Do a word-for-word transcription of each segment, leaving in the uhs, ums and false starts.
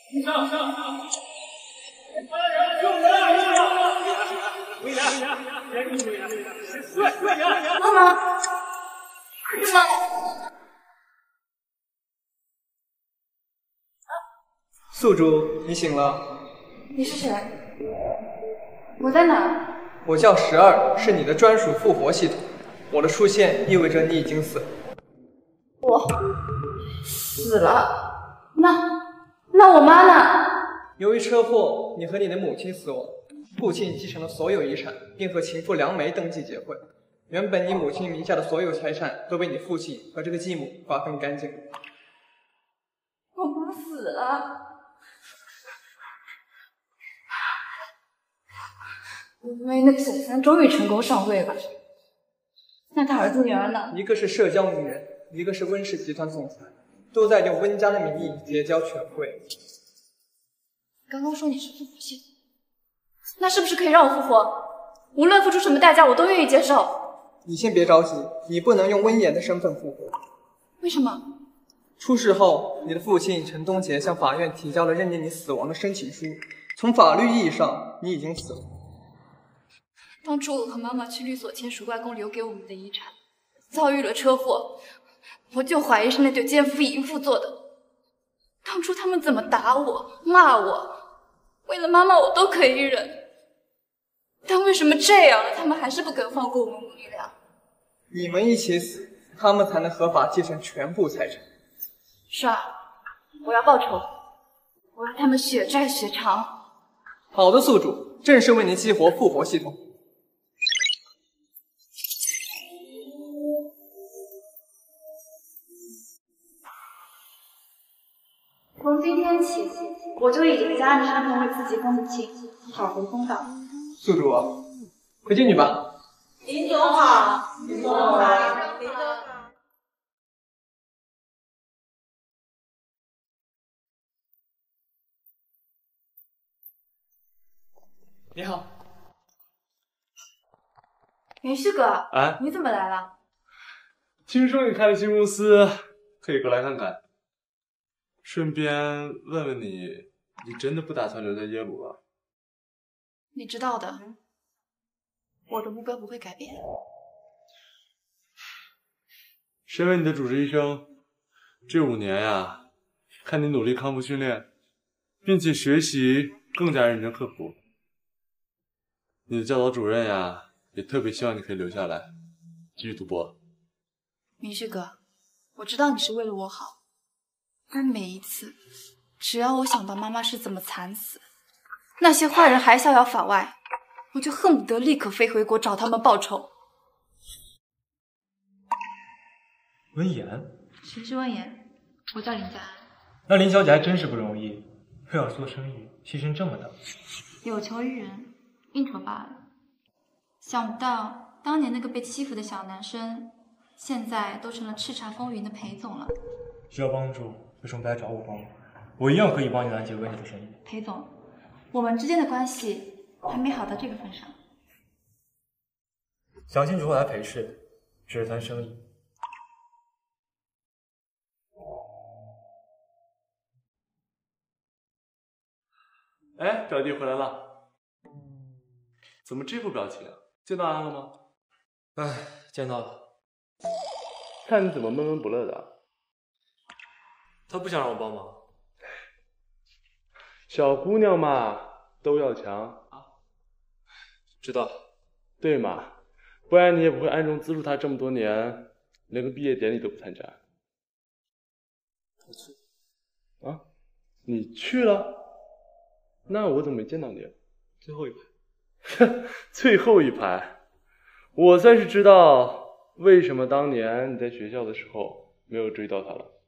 上上上！ 妈妈，妈妈， 宿主，你醒了。 你是谁？我在哪？ 我叫十二，是你的专属复活系统。我的出现意味着你已经死了。 我死了？那那我妈呢？ 由于车祸，你和你的母亲死亡，父亲继承了所有遗产，并和情妇梁梅登记结婚。原本你母亲名下的所有财产都被你父亲和这个继母瓜分干净了。 我妈死了。因为那个小三终于成功上位了，那他儿子女儿呢？ 一个是社交名人，一个是温氏集团总裁，都在用温家的名义结交权贵。 刚刚说你是复活系统，那是不是可以让我复活？无论付出什么代价，我都愿意接受。 你先别着急，你不能用温言的身份复活。 为什么？ 出事后，你的父亲陈东杰向法院提交了认定你死亡的申请书，从法律意义上，你已经死了。 当初我和妈妈去律所签署外公留给我们的遗产，遭遇了车祸，我就怀疑是那对奸夫淫妇做的。当初他们怎么打我、骂我，为了妈妈我都可以忍，但为什么这样了，他们还是不肯放过我们母女俩？ 你们一起死，他们才能合法继承全部财产。 是啊，我要报仇，我要他们血债血偿。 好的，宿主，正式为您激活复活系统。 从今天起，我就以这个家人身份为自己跟母亲讨回公道。 宿主，回敬你吧。 林总好，林总好，林总好。 你好。 云旭哥， 啊， 你怎么来了？ 听说你开了新公司，可以过来看看。顺便问问你，你真的不打算留在耶鲁了？ 你知道的，我的目标不会改变。 身为你的主治医生，这五年呀，看你努力康复训练，并且学习更加认真刻苦。你的教导主任呀，也特别希望你可以留下来，继续读博。 明旭哥，我知道你是为了我好，但每一次，只要我想到妈妈是怎么惨死，那些坏人还逍遥法外，我就恨不得立刻飞回国找他们报仇。 温言？ 谁是温言？我叫林佳安。 那林小姐还真是不容易，为了做生意牺牲这么大。 有求于人，应酬罢了。想不到当年那个被欺负的小男生，现在都成了叱咤风云的裴总了。 需要帮助，为什么不来找我帮忙？我一样可以帮你拦截温言的生意。 裴总，我们之间的关系还没好到这个份上。 想清楚后来陪侍，只是谈生意。 哎，表弟回来了。怎么这副表情啊？见到安了吗？ 哎，见到了。 看你怎么闷闷不乐的。 他不想让我帮忙。 小姑娘嘛，都要强啊。 知道。 对嘛，不然你也不会暗中资助他这么多年，连个毕业典礼都不参加。 我去。 啊？你去了？那我怎么没见到你？ 最后一排。 最后一排，我算是知道为什么当年你在学校的时候没有追到他了。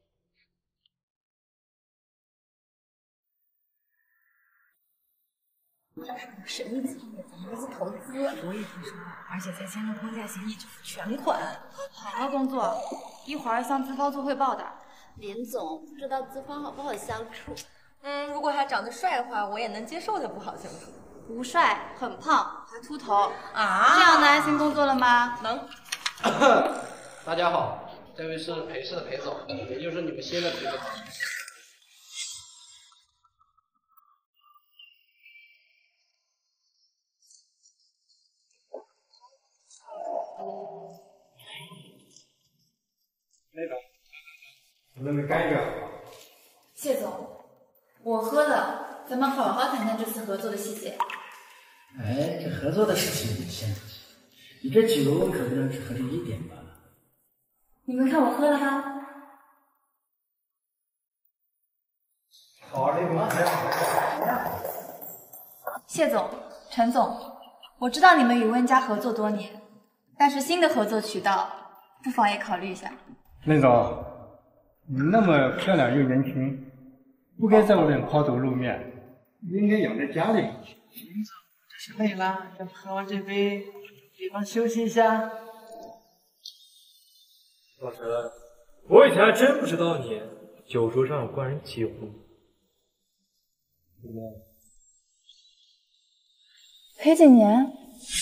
神秘企业，咱们公司投资，我也听说了，而且才签了框架协议，就是全款。 好好工作，一会儿向资方做汇报的。 林总，不知道资方好不好相处？ 嗯，如果他长得帅的话，我也能接受他不好相处。 不帅，很胖，还秃头啊！ 这样能安心工作了吗？ 能。 大家好，这位是裴氏的裴总，也就是你们新的裴总。 能不能干一点？ 谢总，我喝了，咱们好好谈谈这次合作的细节。 哎，这合作的事情你先不急，你这酒可不能只喝这一点吧？ 你们看我喝了哈。 好嘞，我来。 谢总、陈总，我知道你们与温家合作多年，但是新的合作渠道不妨也考虑一下。 任总，你那么漂亮又年轻，不该在我这抛头露面，应该养在家里。 林总，这是累了，要不喝完这杯，地方休息一下。 老陈，我以前还真不知道你酒桌上有官人酒。怎么？ 裴景年，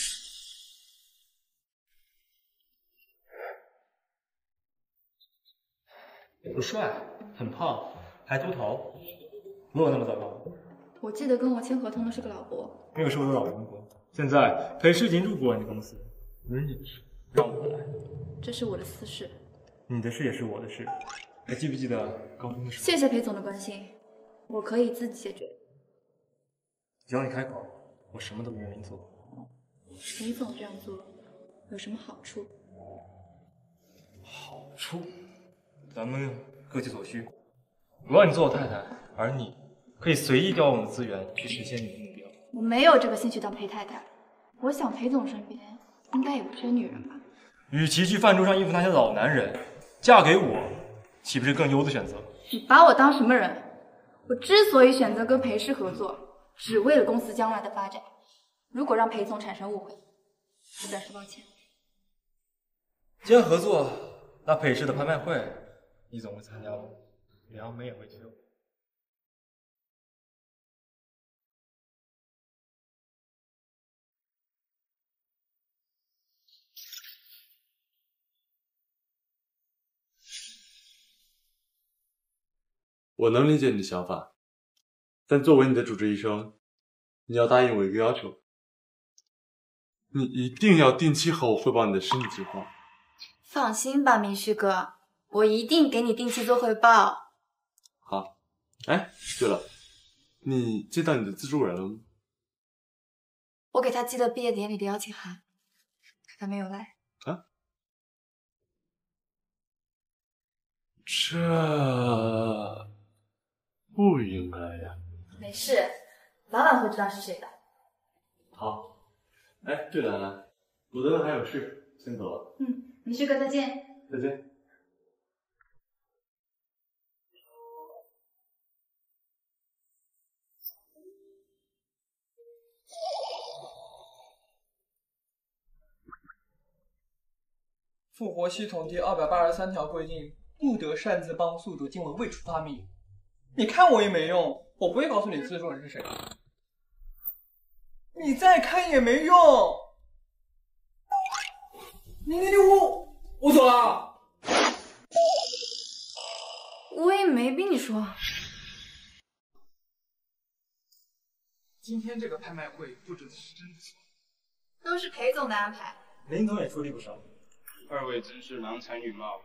不帅，很胖，还秃头，没有那么糟糕。 我记得跟我签合同的是个老伯。 那个是我的老员工，现在裴氏已经入股了你公司，不是你的事，让我来。 这是我的私事。 你的事也是我的事，还记不记得高中的时候？ 谢谢裴总的关心，我可以自己解决。 只要你开口，我什么都不愿意做。 裴总这样做有什么好处？ 好处，咱们各取所需。我让你做我太太，而你可以随意调用我的资源去实现你的目标。 我没有这个兴趣当裴太太。我想裴总身边应该也不缺女人吧？ 与其去饭桌上应付那些老男人，嫁给我岂不是更优的选择？ 你把我当什么人？我之所以选择跟裴氏合作，只为了公司将来的发展。如果让裴总产生误会，我表示抱歉。 既然合作，那裴氏的拍卖会你总会参加吧？梁梅也会去。 我能理解你的想法，但作为你的主治医生，你要答应我一个要求，你一定要定期和我汇报你的身体情况。 放心吧，明旭哥，我一定给你定期做汇报。 好，哎，对了，你接到你的资助人了吗？ 我给他寄了毕业典礼的邀请函，可他没有来。 啊？这不应该呀。 没事，早晚会知道是谁的。 好，哎，对了，鲁德还有事，先走了。 嗯，明旭哥再见。 再见。 复活系统第二百八十三条规定，不得擅自帮宿主经文未触发密语。你看我也没用，我不会告诉你资助人是谁。你再看也没用。你你你我我走了。 我也没逼你说。 今天这个拍卖会布置的是真不错， 都是裴总的安排。 林总也出力不少。 二位真是郎才女貌。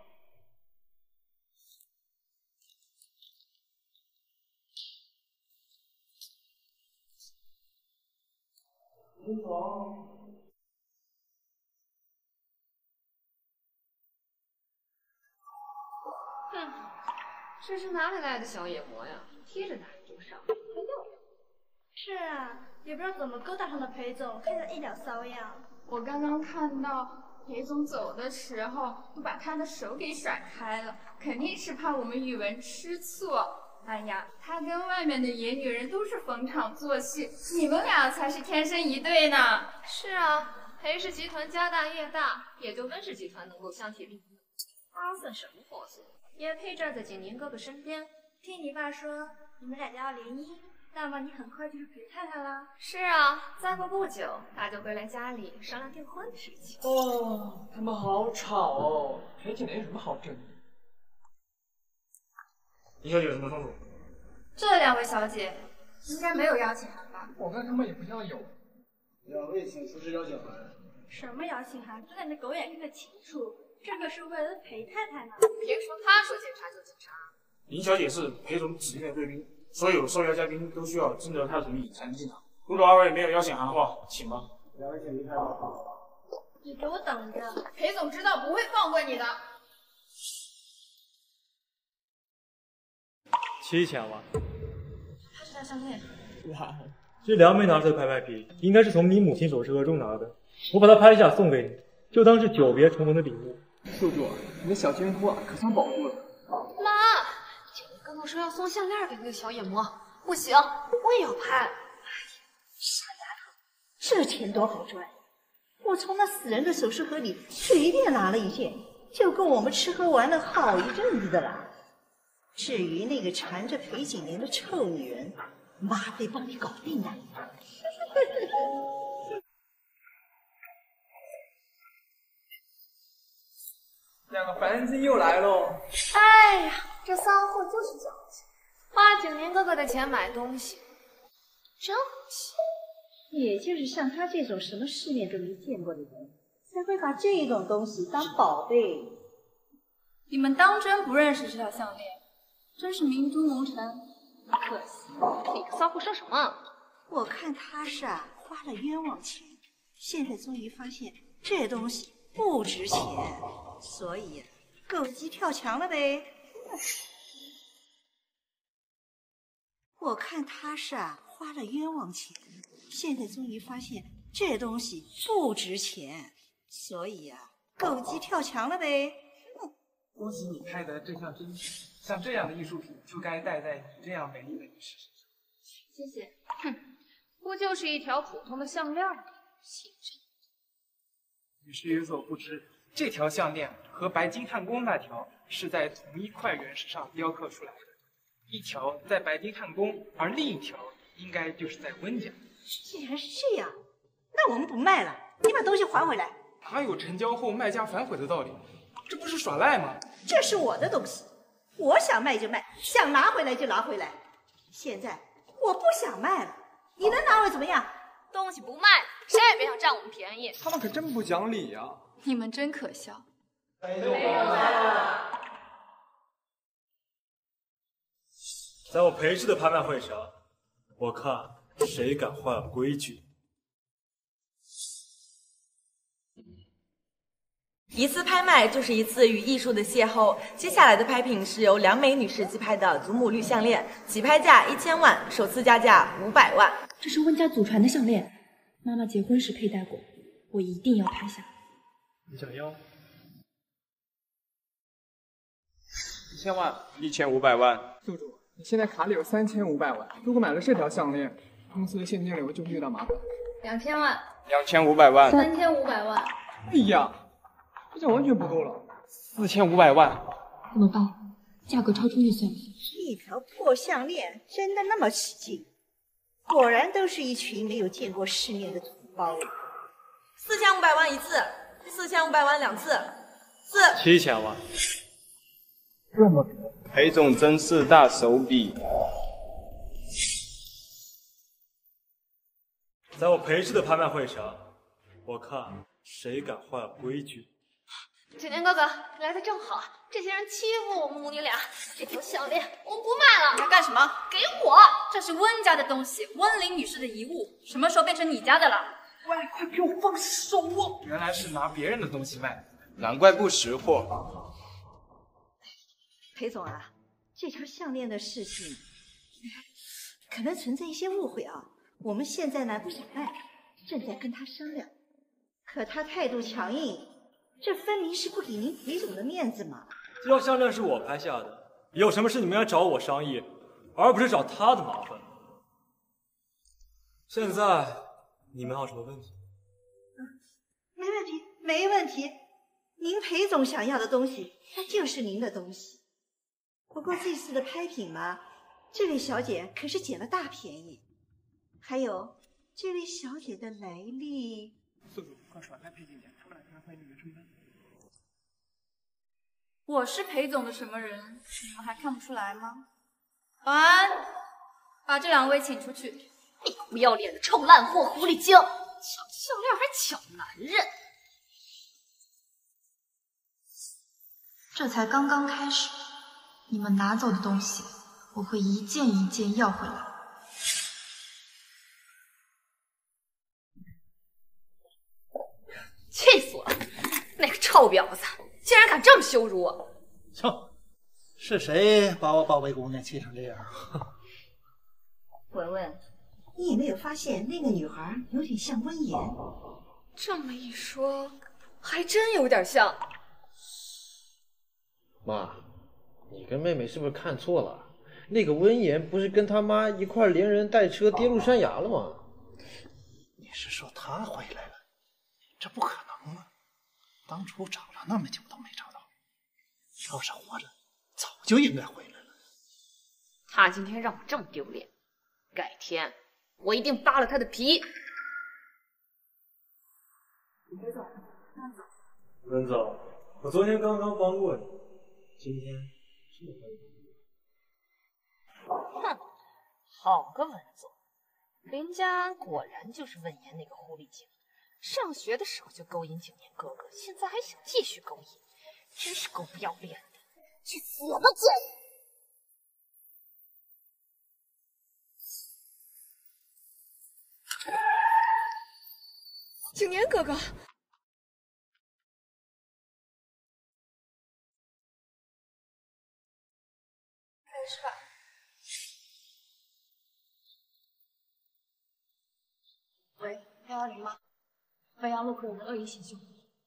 林总， 哼，这是哪里来的小野魔呀？贴着大桌上，还要。 是啊，也不知道怎么勾搭上的裴总，看着一脸骚样。 我刚刚看到裴总走的时候，都把他的手给甩开了，肯定是怕我们宇文吃醋。哎呀，他跟外面的野女人都是逢场作戏，你们俩才是天生一对呢。 是啊，裴氏集团家大业大，也就温氏集团能够相提并论。他算什么货色？也配站在景宁哥哥身边？ 听你爸说，你们俩家要联姻，那么你很快就是裴太太啦。 是啊，再过不久，他就会来家里商量订婚的事情。 哦，他们好吵哦。裴景莲有什么好争的？ 李小姐有什么吩咐？ 这两位小姐应该没有邀请函吧？ 我看他们也不像有。 两位请出示邀请函。 什么邀请函？睁着你的狗眼看得清楚， 这个是为了裴太太呢。 别说他说检查就检查。 林小姐是裴总指定的贵宾，所有受邀嘉宾都需要征得她同意才能进场。如果二位没有邀请函的话，请吧。两位请离开吧。 你给我等着， 裴总知道不会放过你的。 七千万。 他是他项链。 哇，这梁梅拿出的拍卖品，应该是从你母亲首饰盒中拿的。我把它拍下送给你，就当是久别重逢的礼物。 宿主，你的小奸夫啊，可算保住了。 妈，姐姐刚刚说要送项链给那个小野魔，不行，我也要拍。 傻丫头，这钱多好赚！我从那死人的首饰盒里随便拿了一件，就够我们吃喝玩乐好一阵子的了。至于那个缠着裴景莲的臭女人，妈会帮你搞定的。 两个凡人精又来喽！ 哎呀，这骚货就是矫情，花景年哥哥的钱买东西，真好气。 也就是像他这种什么世面都没见过的人，才会把这种东西当宝贝。 你们当真不认识这条项链？真是名都蒙尘，可惜。 你个骚货说什么？ 我看他是啊，花了冤枉钱，现在终于发现这东西不值钱，所以狗急跳墙了呗。我看他是啊，花了冤枉钱。现在终于发现这东西不值钱，所以啊，狗急跳墙了呗。 恭喜你拍得这项真品，像这样的艺术品就该戴在你这样美丽的女士身上。 谢谢。哼，不就是一条普通的项链吗？信真。 女士有所不知，这条项链和白金汉宫那条是在同一块原石上雕刻出来的，一条在白金汉宫，而另一条应该就是在温家。 既然是这样，那我们不卖了，你把东西还回来。 哪有成交后卖家反悔的道理？这不是耍赖吗？ 这是我的东西，我想卖就卖，想拿回来就拿回来。现在我不想卖了，你能拿我怎么样？ 东西不卖，谁也别想占我们便宜。 他们可真不讲理呀、啊！ 你们真可笑。 在我裴氏的拍卖会上，我看谁敢坏规矩。 一次拍卖就是一次与艺术的邂逅。接下来的拍品是由梁梅女士击拍的祖母绿项链，起拍价一千万，首次加价五百万。 这是温家祖传的项链，妈妈结婚时佩戴过，我一定要拍下。 你想要？ 一千万， 一千五百万。 宿主，你现在卡里有三千五百万，如果买了这条项链，公司的现金流就会遇到麻烦。 两千万， 两千五百万， 三千五百万。 哎呀，这完全不够了，四千五百万。 怎么办？价格超出预算。 一条破项链真的那么起劲？果然都是一群没有见过世面的土包。 四千五百万一次，四千五百万两次，四七千万。 这么多， 裴总真是大手笔。 在我裴氏的拍卖会上，我看谁敢坏规矩。 景年哥哥，你来的正好，这些人欺负我们母女俩，这条项链我们不卖了。 你要干什么？ 给我！ 这是温家的东西，温玲女士的遗物，什么时候变成你家的了？ 喂，快给我放手啊！原来是拿别人的东西卖， 难怪不识货。 裴总啊，这条项链的事情可能存在一些误会啊。我们现在呢不想卖，正在跟他商量，可他态度强硬，这分明是不给您裴总的面子嘛。 这条项链是我拍下的，有什么事你们要找我商议，而不是找他的麻烦。现在你们还有什么问题？ 没问题，没问题。您裴总想要的东西，那就是您的东西。不过这次的拍品嘛，这位小姐可是捡了大便宜。还有，这位小姐的来历。 宿主，快耍赖配景点，出来开会你的追单。 我是裴总的什么人？你们还看不出来吗？保安，把这两位请出去。 你不要脸的臭烂货，狐狸精！抢项链还抢男人！ 这才刚刚开始，你们拿走的东西，我会一件一件要回来。 气死我了！那个臭婊子竟然敢这么羞辱我！ 操！是谁把我宝贝姑娘气成这样？ 文文， 你有没有发现那个女孩有点像温言？ 这么一说，还真有点像。 妈，你跟妹妹是不是看错了？那个温言不是跟他妈一块连人带车跌入山崖了吗？ 你是说她回来了？这不可能啊！当初找了那么久都没找到，要是活着，早就应该回来了。 他今天让我这么丢脸，改天我一定扒了他的皮。 温总，温总，我昨天刚刚帮过你，今天是不可以。 哼，好个文总，林家安果然就是温言那个狐狸精。上学的时候就勾引景年哥哥，现在还想继续勾引，真是够不要脸的！去死吧，贱人！景年哥哥， 没事吧？喂，幺幺零吗？汾阳路口有人恶意行凶。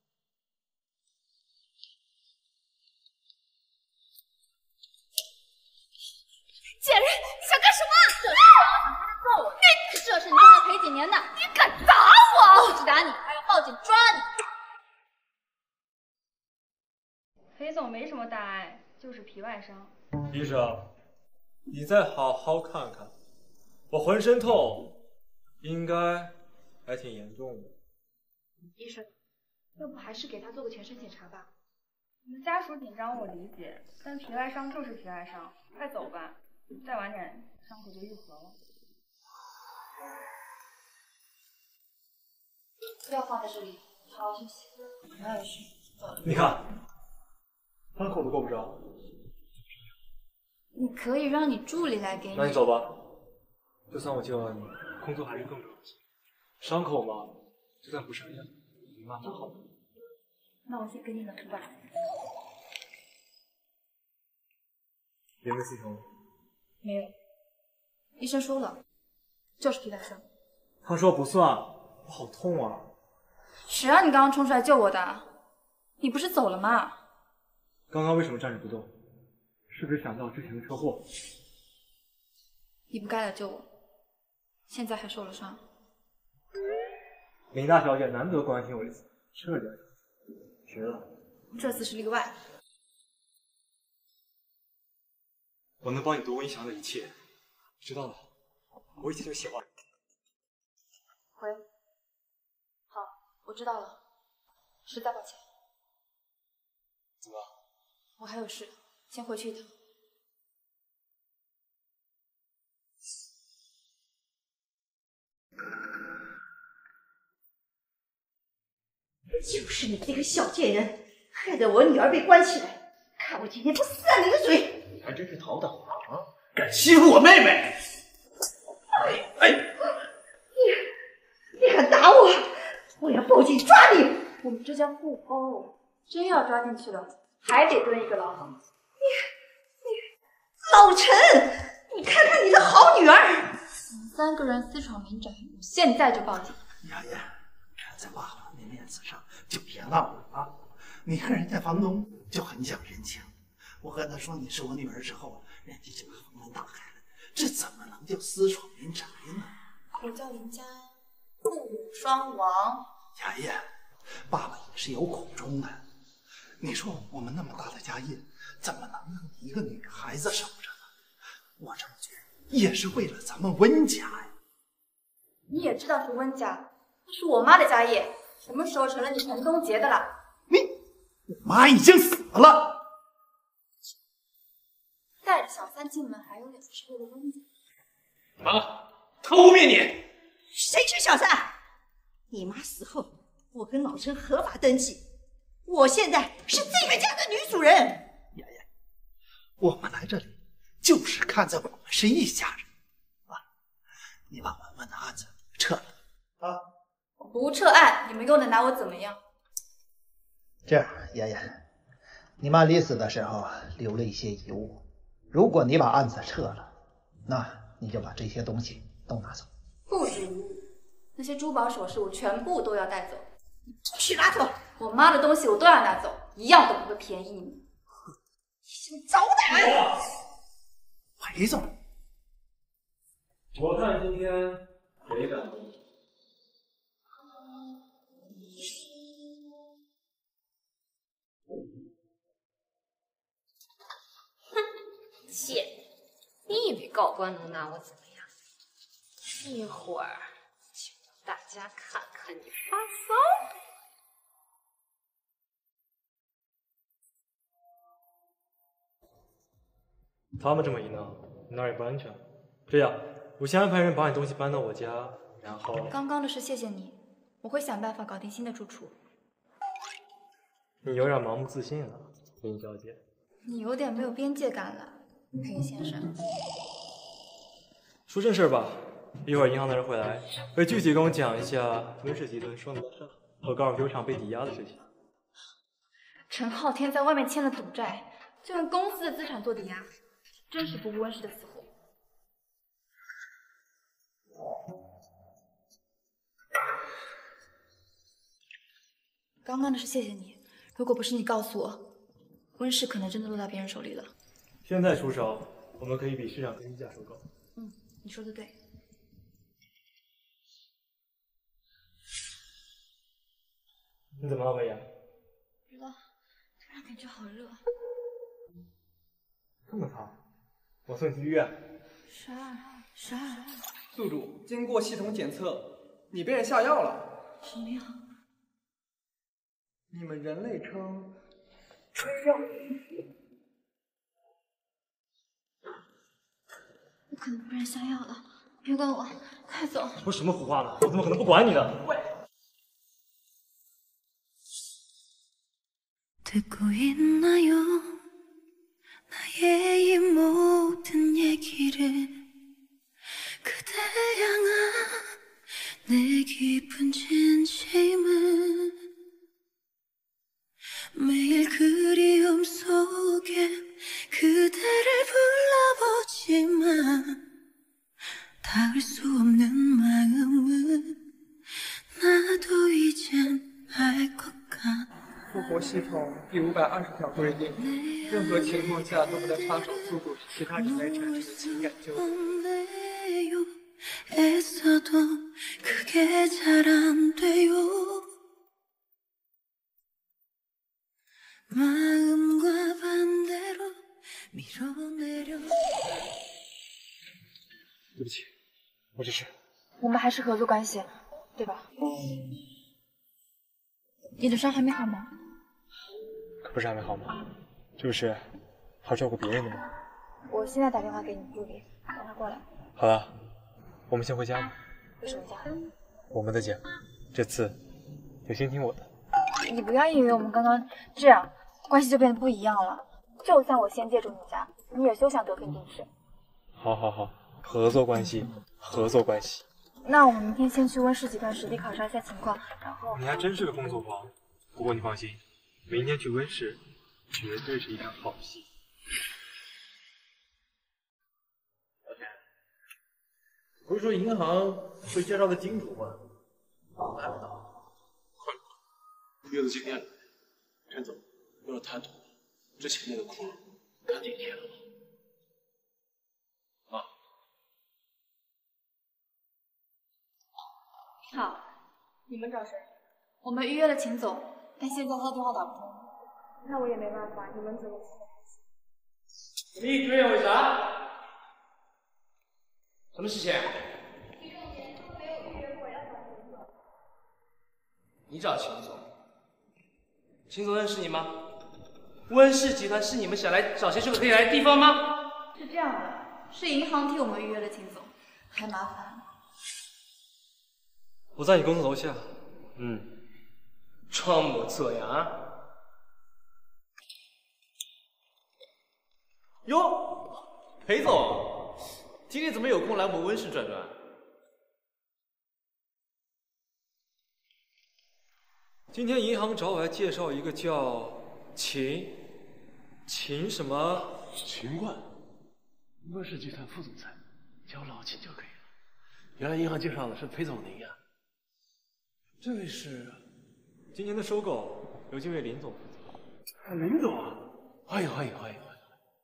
贱人，你想干什么？这是想要揍我，你这是你用来陪景年的，你敢打我？不止打你，还要报警抓你。 裴总没什么大碍，就是皮外伤。 医生，你再好好看看，我浑身痛，应该还挺严重的。 医生，要不还是给他做个全身检查吧。 你们家属紧张我理解，但皮外伤就是皮外伤，快走吧，再晚点伤口就愈合了。 药放在这里，好好休息。我要去。 你看，伤口都够不着。 你可以让你助理来给你。 那你走吧，就算我救了你，工作还是更重要。伤口嘛，就算不上药，你慢慢好。 那我先给你冷吧。 有没有刺痛？ 没有，医生说了，就是皮外伤。 他说不算，我好痛啊！ 谁让你刚刚冲出来救我的？你不是走了吗？ 刚刚为什么站着不动？是不是想到之前的车祸？ 你不该来救我，现在还受了伤。 林大小姐难得关心我一次，这点值了。 这次是例外。 我能帮你夺温祥的一切，知道了，我一切就写完。 回。好，我知道了，实在抱歉。 怎么？ 我还有事，先回去一趟。 就是你这个小贱人，害得我女儿被关起来，看我今天不撕烂你的嘴！ 你还真是逃得好啊！敢欺负我妹妹！哎哎！ 你你敢打我，我要报警抓你！ 我们这叫互殴，真要抓进去了，还得蹲一个牢房。 你你老陈，你看看你的好女儿！ 你们三个人私闯民宅，我现在就报警。 丫丫，看在爸爸的面子上，就别闹了啊！你看人家房东就很讲人情，我和他说你是我女儿之后，人家就把房门打开了，这怎么能叫私闯民宅呢？ 我叫林家安，父母双亡。 丫丫，爸爸也是有苦衷的。你说我们那么大的家业，怎么能让一个女孩子守着呢？我这么做也是为了咱们温家呀。 你也知道是温家，那是我妈的家业，什么时候成了你陈东杰的了？ 我妈已经死了。 带着小三进门，还有脸是为了温家？ 妈，他污蔑你！ 谁是小三？你妈死后，我跟老陈合法登记，我现在是这个家的女主人。 我们来这里就是看在我们是一家人啊！你把文文的案子撤了啊！ 不撤案，你们又能拿我怎么样？ 这样，妍妍，你妈临死的时候留了一些遗物，如果你把案子撤了，那你就把这些东西都拿走。 不止遗物，那些珠宝首饰我全部都要带走。你必须拿走！我妈的东西我都要拿走，一样都不会便宜你。你找胆！ 裴总， 我看今天谁敢动？ 贱，你以为告官能拿我怎么样？一会儿就让大家看看你发骚。 他们这么一闹，哪儿也不安全。这样，我先安排人把你东西搬到我家，然后…… 刚刚的事谢谢你，我会想办法搞定新的住处。 你有点盲目自信了，林小姐。 你有点没有边界感了，裴先生。 说正事吧，一会儿银行的人会来，会具体跟我讲一下温氏集团双子上和高尔夫球场被抵押的事情。 陈昊天在外面欠了赌债，就用公司的资产做抵押。真是不顾温氏的死活。刚刚的事谢谢你，如果不是你告诉我，温氏可能真的落到别人手里了。 现在出手，我们可以比市场更低价收购。 嗯，你说的对。 你怎么了，薇娅？ 不知道，突然感觉好热。 这么烫？我送你去医院。 十二，十二。 宿主，经过系统检测，你被人下药了。 什么药？ 你们人类称春药。我可能被人下药了，别管我，快走！ 说什么胡话呢？我怎么可能不管你呢？喂。 듣고 있나요? 나의 이 모든 얘기를 그대 향한 내 깊은 진심은 매일 그리움 속에 그대를 불러보지만 닿을 수 없는 마음은 나도 이젠 알 것 같아 复活系统第五百二十条规定，任何情况下都不得插手宿主其他人类产生的情感纠纷。 애써도 그게 잘 안 돼요. 마음과 반대로 밀어내려. 对不起，我只是…… 我们还是合作关系，对吧？你的伤还没好吗？ 可不是还没好吗？这不是好照顾别人的吗？ 我现在打电话给你助理，让他过来。 好了。 我们先回家吧。 回什么家？ 我们的家，这次就先听我的。 你不要以为我们刚刚这样，关系就变得不一样了。就算我先借住你家，你也休想得寸进尺。 好好好，合作关系，合作关系。 那我们明天先去温氏集团实地考察一下情况，然后…… 你还真是个工作狂。不过你放心，明天去温氏，绝对是一场好戏。 不是说银行会介绍个金主吗？来不到， 快了，约到今天来。陈总，为了贪图之前那个窟窿，赶紧填了吧。啊。 你好，你们找谁？我们预约了秦总，但现在他的电话打不通。那我也没办法，你们怎么？ 你追我啥？ 什么事情？ 你找秦总？秦总认识你吗？温氏集团是你们想来找钱就可以来的地方吗？ 是这样的，是银行替我们预约了秦总，还麻烦。 我在你公司楼下。 嗯，装模作样啊！ 哟，裴总，今天怎么有空来我们温室转转？今天银行找我来介绍一个叫秦秦什么秦冠，温氏集团副总裁，叫老秦就可以了。原来银行介绍的是裴总您呀。 这位是今年的收购由这位林总负责。 林总啊，欢迎欢迎欢迎欢迎！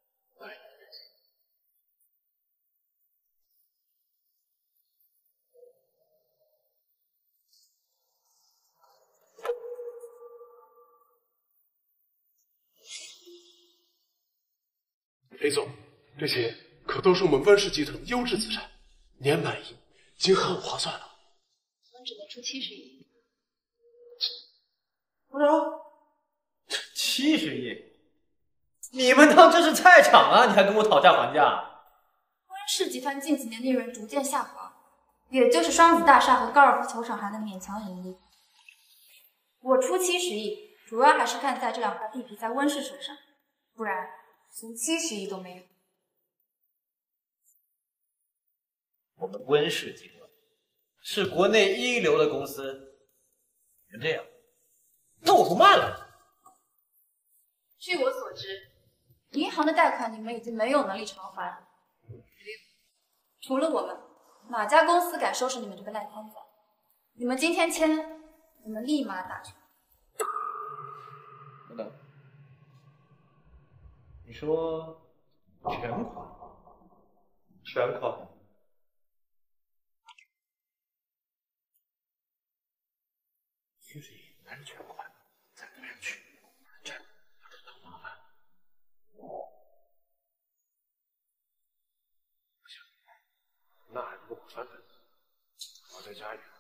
裴总，这些可都是我们温氏集团的优质资产，年满意，已经很划算了。 我们只能出七十亿。 不是，七十亿？你们当这是菜场啊？你还跟我讨价还价？ 温氏集团近几年利润逐渐下滑，也就是双子大厦和高尔夫球场还能勉强盈利。我出七十亿，主要还是看在这两块地皮在温氏手上，不然连七十亿都没有。 我们温氏集团是国内一流的公司，别这样，那我不卖了。 据我所知，银行的贷款你们已经没有能力偿还了。除了我们，哪家公司敢收拾你们这个烂摊子？你们今天签，我们立马打去。 等等，你说全款？全款？ 七十亿还是全款？再不下去，这很麻烦。不行，那还不够我三分，我要再加一个。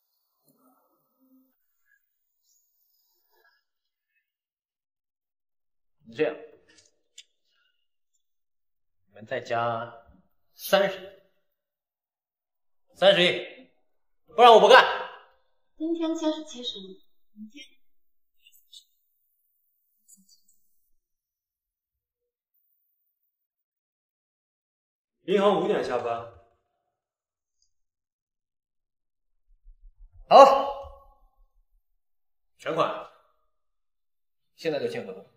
这样，你们再加三十亿，三十亿，不然我不干。 今天签是七十亿，明天银行五点下班。 好，全款，现在就签合同。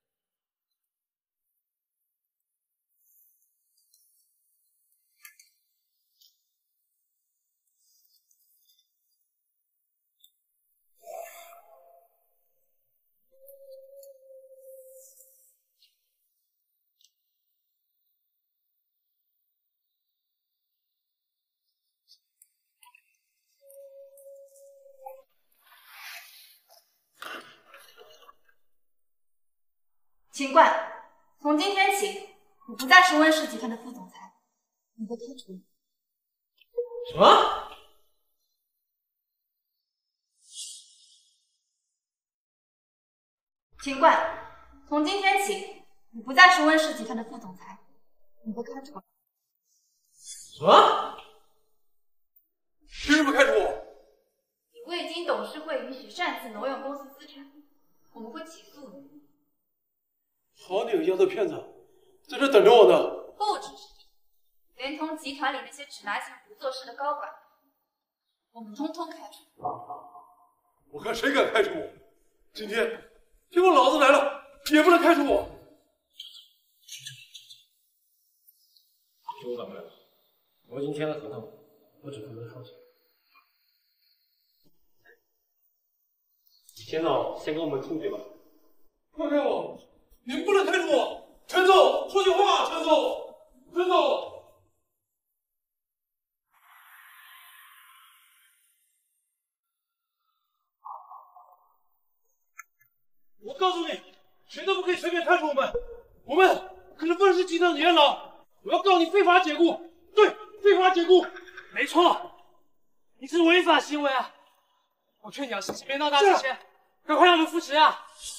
秦冠，从今天起，你不再是温氏集团的副总裁，你被开除了。 什么？ 秦冠，从今天起，你不再是温氏集团的副总裁，你被开除了。 什么？ 凭什么开除我？ 你未经董事会允许擅自挪用公司资产，我们会起诉你。 好你个丫头片子，在这等着我呢。 不只是你，连同集团里那些只拿钱不做事的高管，我们通通开除。 我看谁敢开除我！今天结果老子来了，也不能开除我。 周掌柜，我已经签了合同，我只负责收钱。 钱总，先跟我们出去吧。放开我！你们不能开除我！陈总，说句话，陈总，陈总。我告诉你，谁都不可以随便开除我们，我们可是温氏集团的元老，我要告你非法解雇，对，非法解雇。 没错，你是违法行为啊！我劝你啊，事情别闹大之前，赶快让我们复职啊！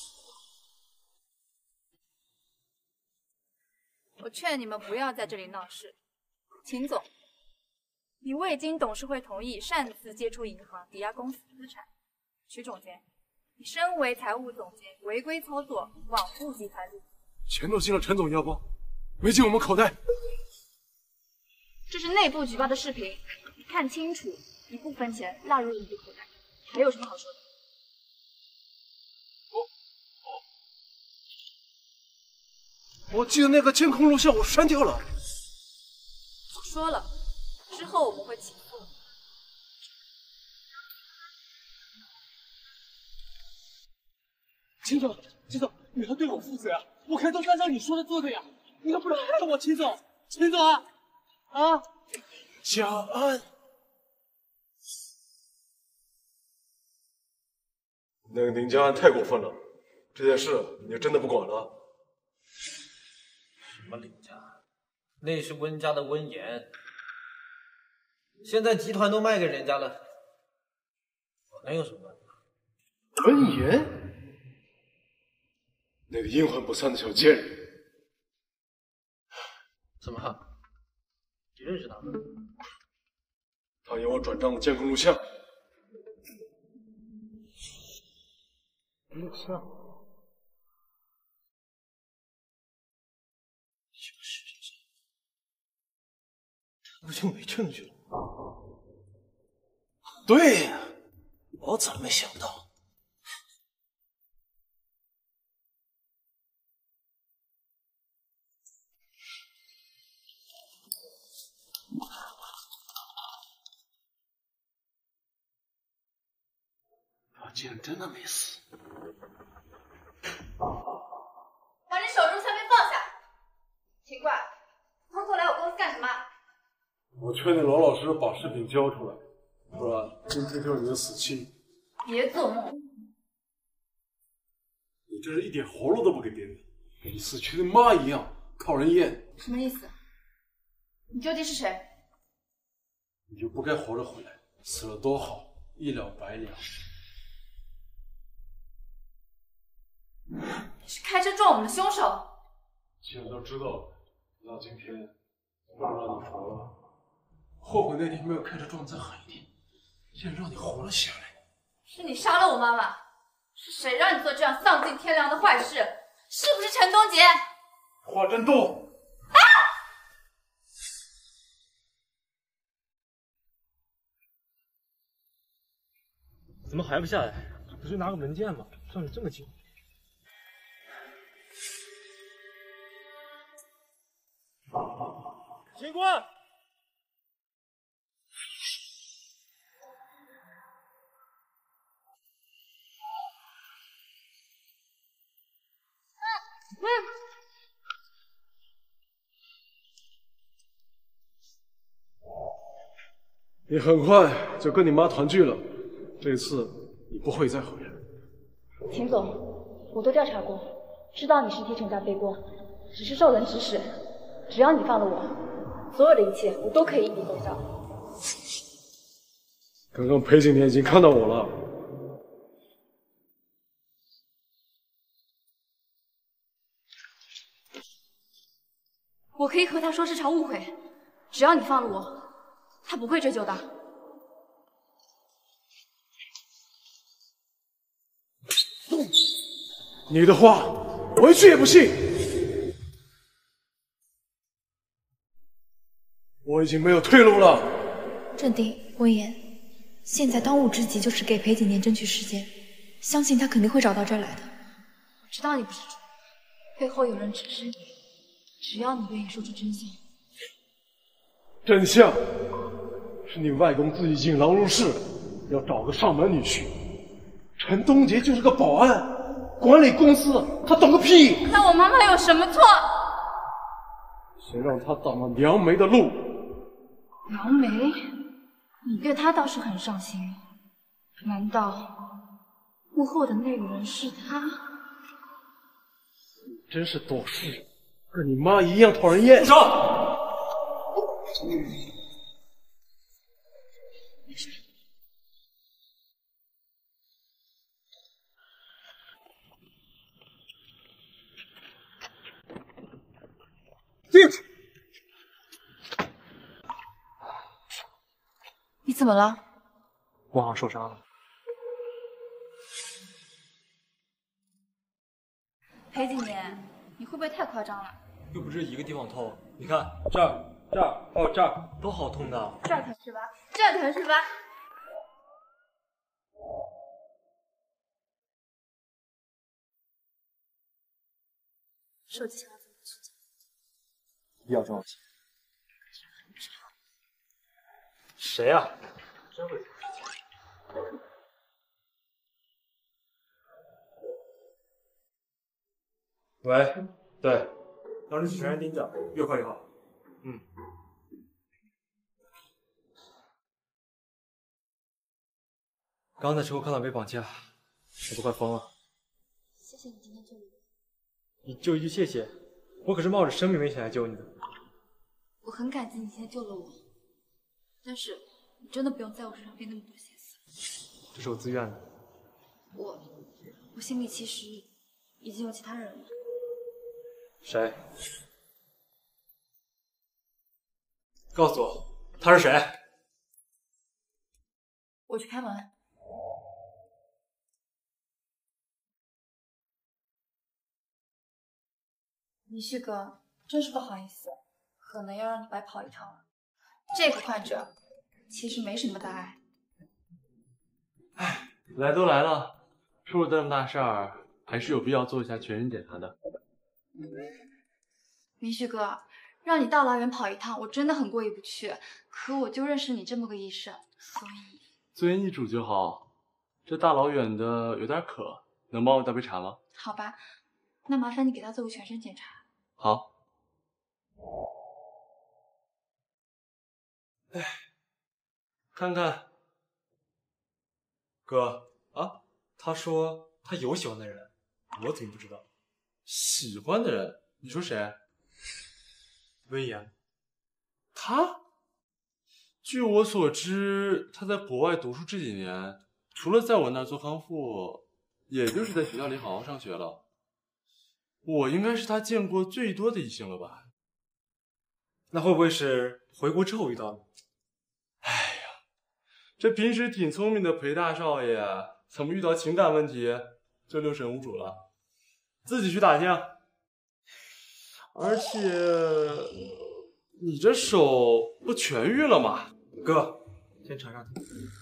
我劝你们不要在这里闹事。秦总，你未经董事会同意擅自接触银行，抵押公司资产。徐总监，你身为财务总监，违规操作，罔顾集团利益。 钱都进了陈总腰包， 没进我们口袋。 这是内部举报的视频，你看清楚，一部分钱纳入了你的口袋，还有什么好说的？ 我记得那个监控录像我删掉了。 我说了，之后我们会起诉。 秦总，秦总，你要对我负责呀！我看都是按照你说的做的呀，你可不能害了我，秦总，秦总啊！啊，小安， 那个宁家安太过分了，这件事你就真的不管了？ 什么林家？那是温家的温言，现在集团都卖给人家了，我能有什么办法？ 温言，那个阴魂不散的小贱人， 怎么？你认识他？ 他要我转账的监控录像。 录像。 这个视频上，这不就没证据了？ 对呀，我怎么没想到？他竟然真的没死！ 把你手中香槟放下！奇怪，偷偷来我公司干什么？ 我劝你老老实实把视频交出来，不然今天就是你的死期。 别做梦！ 你这是一点活路都不给爹的，跟你死去的妈一样，讨人厌。 什么意思？你究竟是谁？ 你就不该活着回来，死了多好，一了百了。 你是开车撞我们的凶手。 既然都知道了，那今天就让你活了。后悔那天没有开车撞再狠一点，现在让你活了下来。 是你杀了我妈妈，是谁让你做这样丧尽天良的坏事？是不是陈东杰？ 话真多。 啊！ 怎么还不下来？不是拿个文件吗？上你这么近。警官， 你很快就跟你妈团聚了，这次你不会再回来。 秦总，我都调查过，知道你是替陈家背锅，只是受人指使，只要你放了我，所有的一切我都可以一笔勾销。 刚刚裴景年已经看到我了。 我可以和他说是场误会，只要你放了我，他不会追究的。 你的话我一句也不信。我已经没有退路了。 镇定，温言，现在当务之急就是给裴景年争取时间，相信他肯定会找到这儿来的。 我知道你不是猪，背后有人指使你，只要你愿意说出真相。 真相是你外公自己引狼入室，要找个上门女婿。陈东杰就是个保安，管理公司，他懂个屁！ 那我妈妈有什么错？ 谁让他挡了梁梅的路？ 梁梅，你对她倒是很上心，难道幕后的那个人是他？ 你真是懂事，跟你妈一样讨人厌。 住手！ 没事。 进去。 你怎么了？ 我好像受伤了。 裴景年，你会不会太夸张了？ 又不是一个地方痛。你看这儿、这儿，还有这儿，都好痛的。 这儿疼是吧？这儿疼是吧？手机想要怎么去讲？ 不要这种钱。谁呀、啊？真会做事情。喂，对，当时全员盯着，越快越好。嗯。刚刚在车库看到被绑架，我都快疯了。 谢谢你今天救我。 你就一句谢谢，我可是冒着生命危险来救你的。 我很感激你今天救了我，但是你真的不用在我身上费那么多心思。 这是我自愿的。 我，我心里其实已经有其他人了。 谁？告诉我，他是谁？ 我去开门。李旭哥，真是不好意思，可能要让你白跑一趟了。这个患者其实没什么大碍。 唉，来都来了，出了这么大事儿，还是有必要做一下全身检查的。 李旭哥，让你大老远跑一趟，我真的很过意不去。可我就认识你这么个医生，所以尊严医嘱就好。这大老远的有点渴，能帮我倒杯茶吗？ 好吧，那麻烦你给他做个全身检查。 好。 哎， 看看， 哥啊，他说他有喜欢的人，我怎么不知道？ 喜欢的人？你说谁？ 威严。 他？据我所知，他在国外读书这几年，除了在我那儿做康复，也就是在学校里好好上学了。我应该是他见过最多的异性了吧？ 那会不会是回国之后遇到的？ 哎呀，这平时挺聪明的裴大少爷，怎么遇到情感问题就六神无主了？自己去打听。而且你这手不痊愈了吗？ 哥，先缠上他。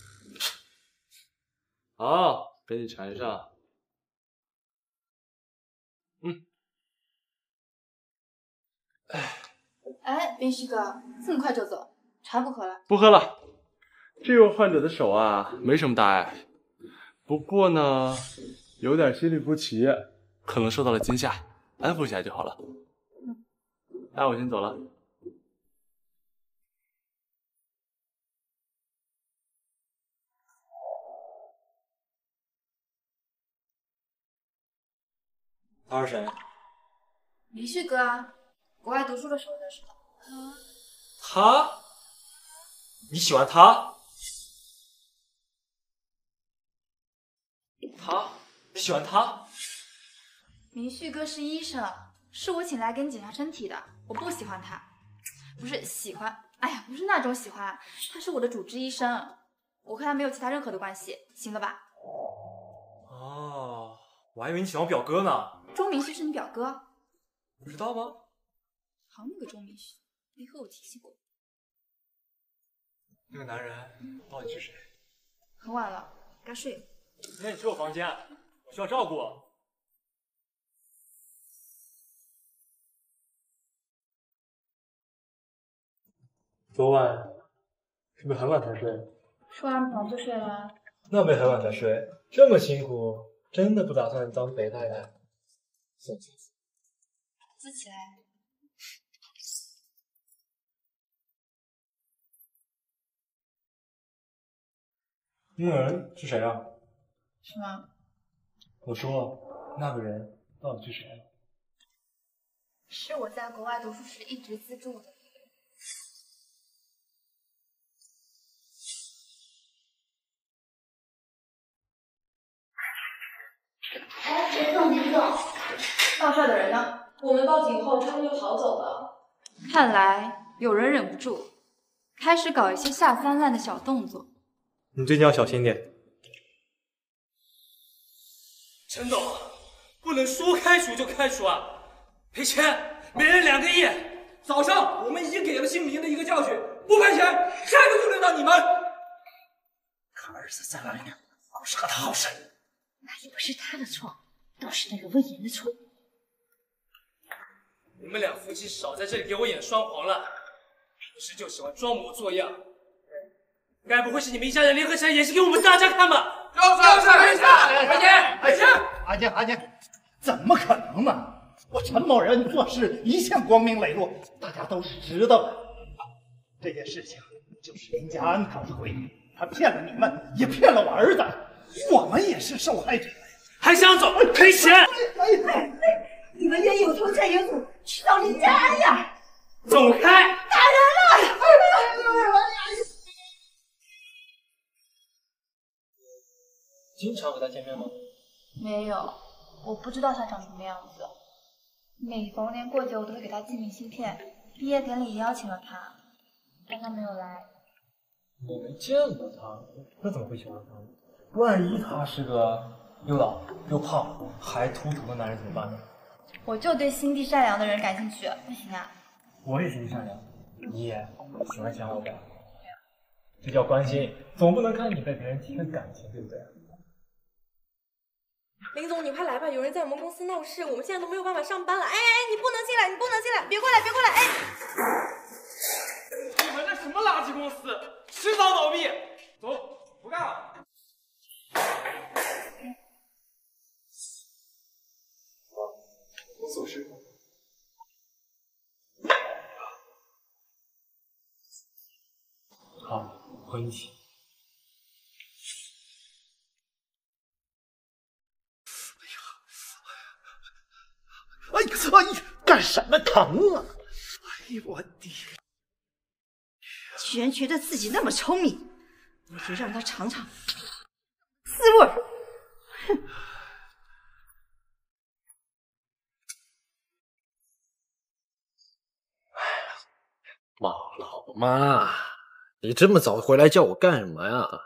好，给你缠上。嗯。 哎，哎，冰旭哥，这么快就走，茶不喝了？ 不喝了。这位患者的手啊，没什么大碍，不过呢，有点心律不齐，可能受到了惊吓，安抚一下就好了。 嗯， 那我先走了。 他是谁？ 李旭哥啊，国外读书的时候认识的。 他？你喜欢他？他？你喜欢他？ 明旭哥是医生，是我请来给你检查身体的。我不喜欢他，不是喜欢，哎呀，不是那种喜欢，他是我的主治医生，我和他没有其他任何的关系，行了吧？ 哦，我还以为你喜欢我表哥呢。 钟明旭是你表哥？ 不知道吗？ 好你个钟明旭，没和我提醒过。 那个男人到底是谁？ 很晚了，该睡了。 那你去我房间，我需要照顾。昨晚是不是很晚才睡？ 吃完饱就睡了。 那没很晚才睡，这么辛苦，真的不打算当肥太太？送自己。 自起来。 那个人是谁啊？ 是吗？ 我说那个人到底是谁？ 是我在国外读书时一直资助的。哎，别动别动！闹事的人呢？我们报警后，他们就逃走了。看来有人忍不住，开始搞一些下三滥的小动作。 你最近要小心点。陈总，不能说开除就开除啊！赔钱， 每人两个亿。早上我们已经给了姓名的一个教训，不赔钱，下一个就轮到你们。 他儿子在外面老是和他好深， 那也不是他的错，都是那个温言的错。 你们俩夫妻少在这里给我演双簧了，平时就喜欢装模作样。该不会是你们一家人联合起来演戏给我们大家看吧？ 就是没事， 阿姐， 阿姐，阿姐，阿姐，怎么可能呢？我陈某人做事一向光明磊落，大家都是知道的。这件事情就是林家安搞的鬼，他骗了你们，也骗了我儿子，我们也是受害者呀。 还想走？赔钱！ 哎，你们冤有头债有主，去找林家安呀！ 走开！ 打人了！ 经常和他见面吗？ 没有，我不知道他长什么样子。每逢年过节，我都会给他寄明信片。毕业典礼也邀请了他，但他没有来。 你没见过他，那怎么会喜欢他呢？万一他是个又老又胖还秃头的男人怎么办呢？ 我就对心地善良的人感兴趣，不行啊？ 我也心地善良，你也喜欢想我呗？这叫关心，总不能看你被别人提了感情，对不对？ 林总，你快来吧！有人在我们公司闹事，我们现在都没有办法上班了。哎哎，你不能进来，你不能进来，别过来，别过来！哎， 你们这什么垃圾公司，迟早倒闭！走，不干了。 我走失。好，和你一起。 哎呀哎呀，干什么疼啊！哎呦我的！ 居然觉得自己那么聪明，我就让他尝尝滋味儿。哼！ 妈，老妈，你这么早回来叫我干什么呀？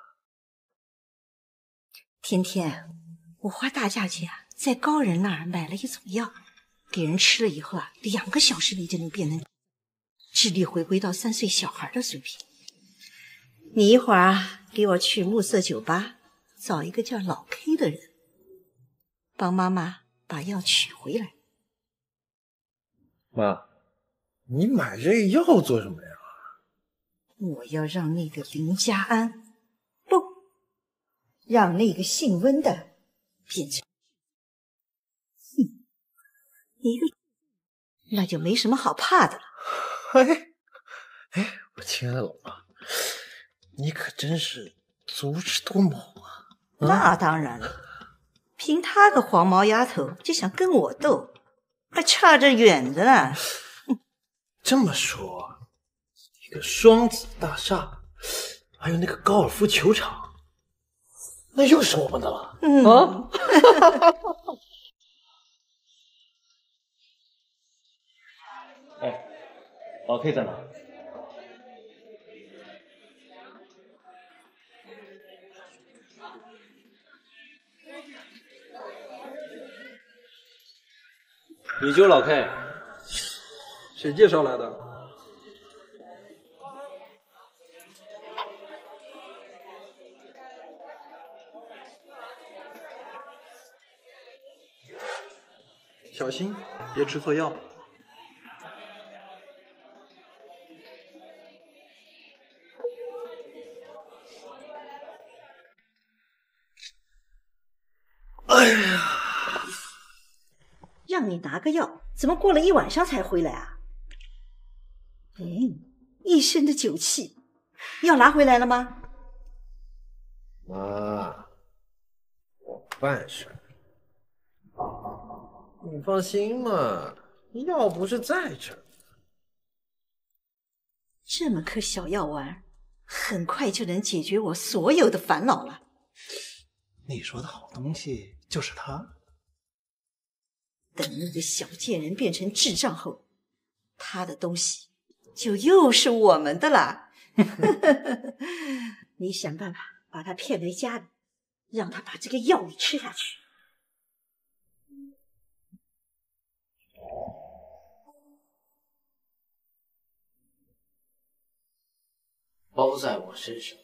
天天，我花大价钱在高人那儿买了一种药，给人吃了以后啊，两个小时内就能变能，智力回归到三岁小孩的水平。你一会儿啊，给我去暮色酒吧找一个叫老 K 的人，帮妈妈把药取回来。 妈，你买这药做什么呀？ 我要让那个林家安，不，让那个姓温的变成，哼，一个，那就没什么好怕的了。 哎，哎，我亲爱的老妈，你可真是足智多谋啊！ 那当然了，凭她个黄毛丫头就想跟我斗，还差着远着呢。 这么说，一个双子大厦，还有那个高尔夫球场，那又是我们的了。 嗯啊！ 哎，老 K 在哪？ 你救老 K， 谁介绍来的？ 小心，别吃错药。 哎呀！让你拿个药，怎么过了一晚上才回来啊？嗯，一身的酒气，药拿回来了吗？ 妈，我办事。你放心嘛，药不是在这儿。 这么颗小药丸，很快就能解决我所有的烦恼了。 你说的好东西就是它。 等那个小贱人变成智障后，他的东西就又是我们的了。你想办法把他骗回家里，让他把这个药给吃下去。 包在我身上。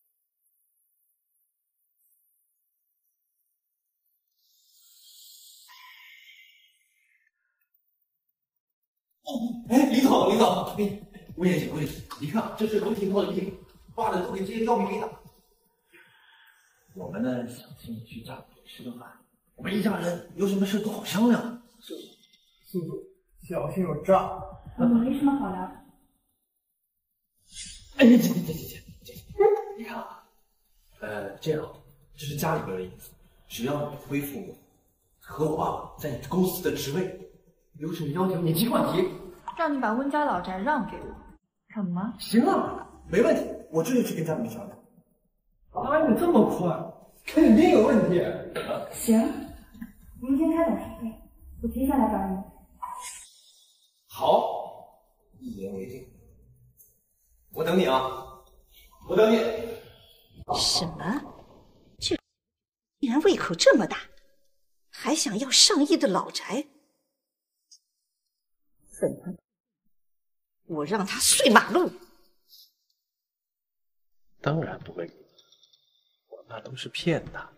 哎，李总，李总，哎，吴爷姐，吴爷姐，你看，这是龙庭套的衣服，画的都给这些刁民给打。我们呢，想请你去家里吃顿饭，我们一家人有什么事都好商量。是， 宿主，小心有诈。 我们没什么好聊的。 哎，姐姐姐姐姐姐，你看啊，呃，这样，这是家里边的意思，只要你恢复我和我爸爸在你公司的职位，有什么要求你尽管提。 让你把温家老宅让给我，怎么？ 行啊，没问题，我这就去跟家里面商量。 答应这么快，肯定有问题。 行，明天开董事会，我接下来找你。 好，一言为定。我等你啊，我等你。 什么？竟然胃口这么大，还想要上亿的老宅？怎么？我让他碎马路！ 当然不会给你，我那都是骗他。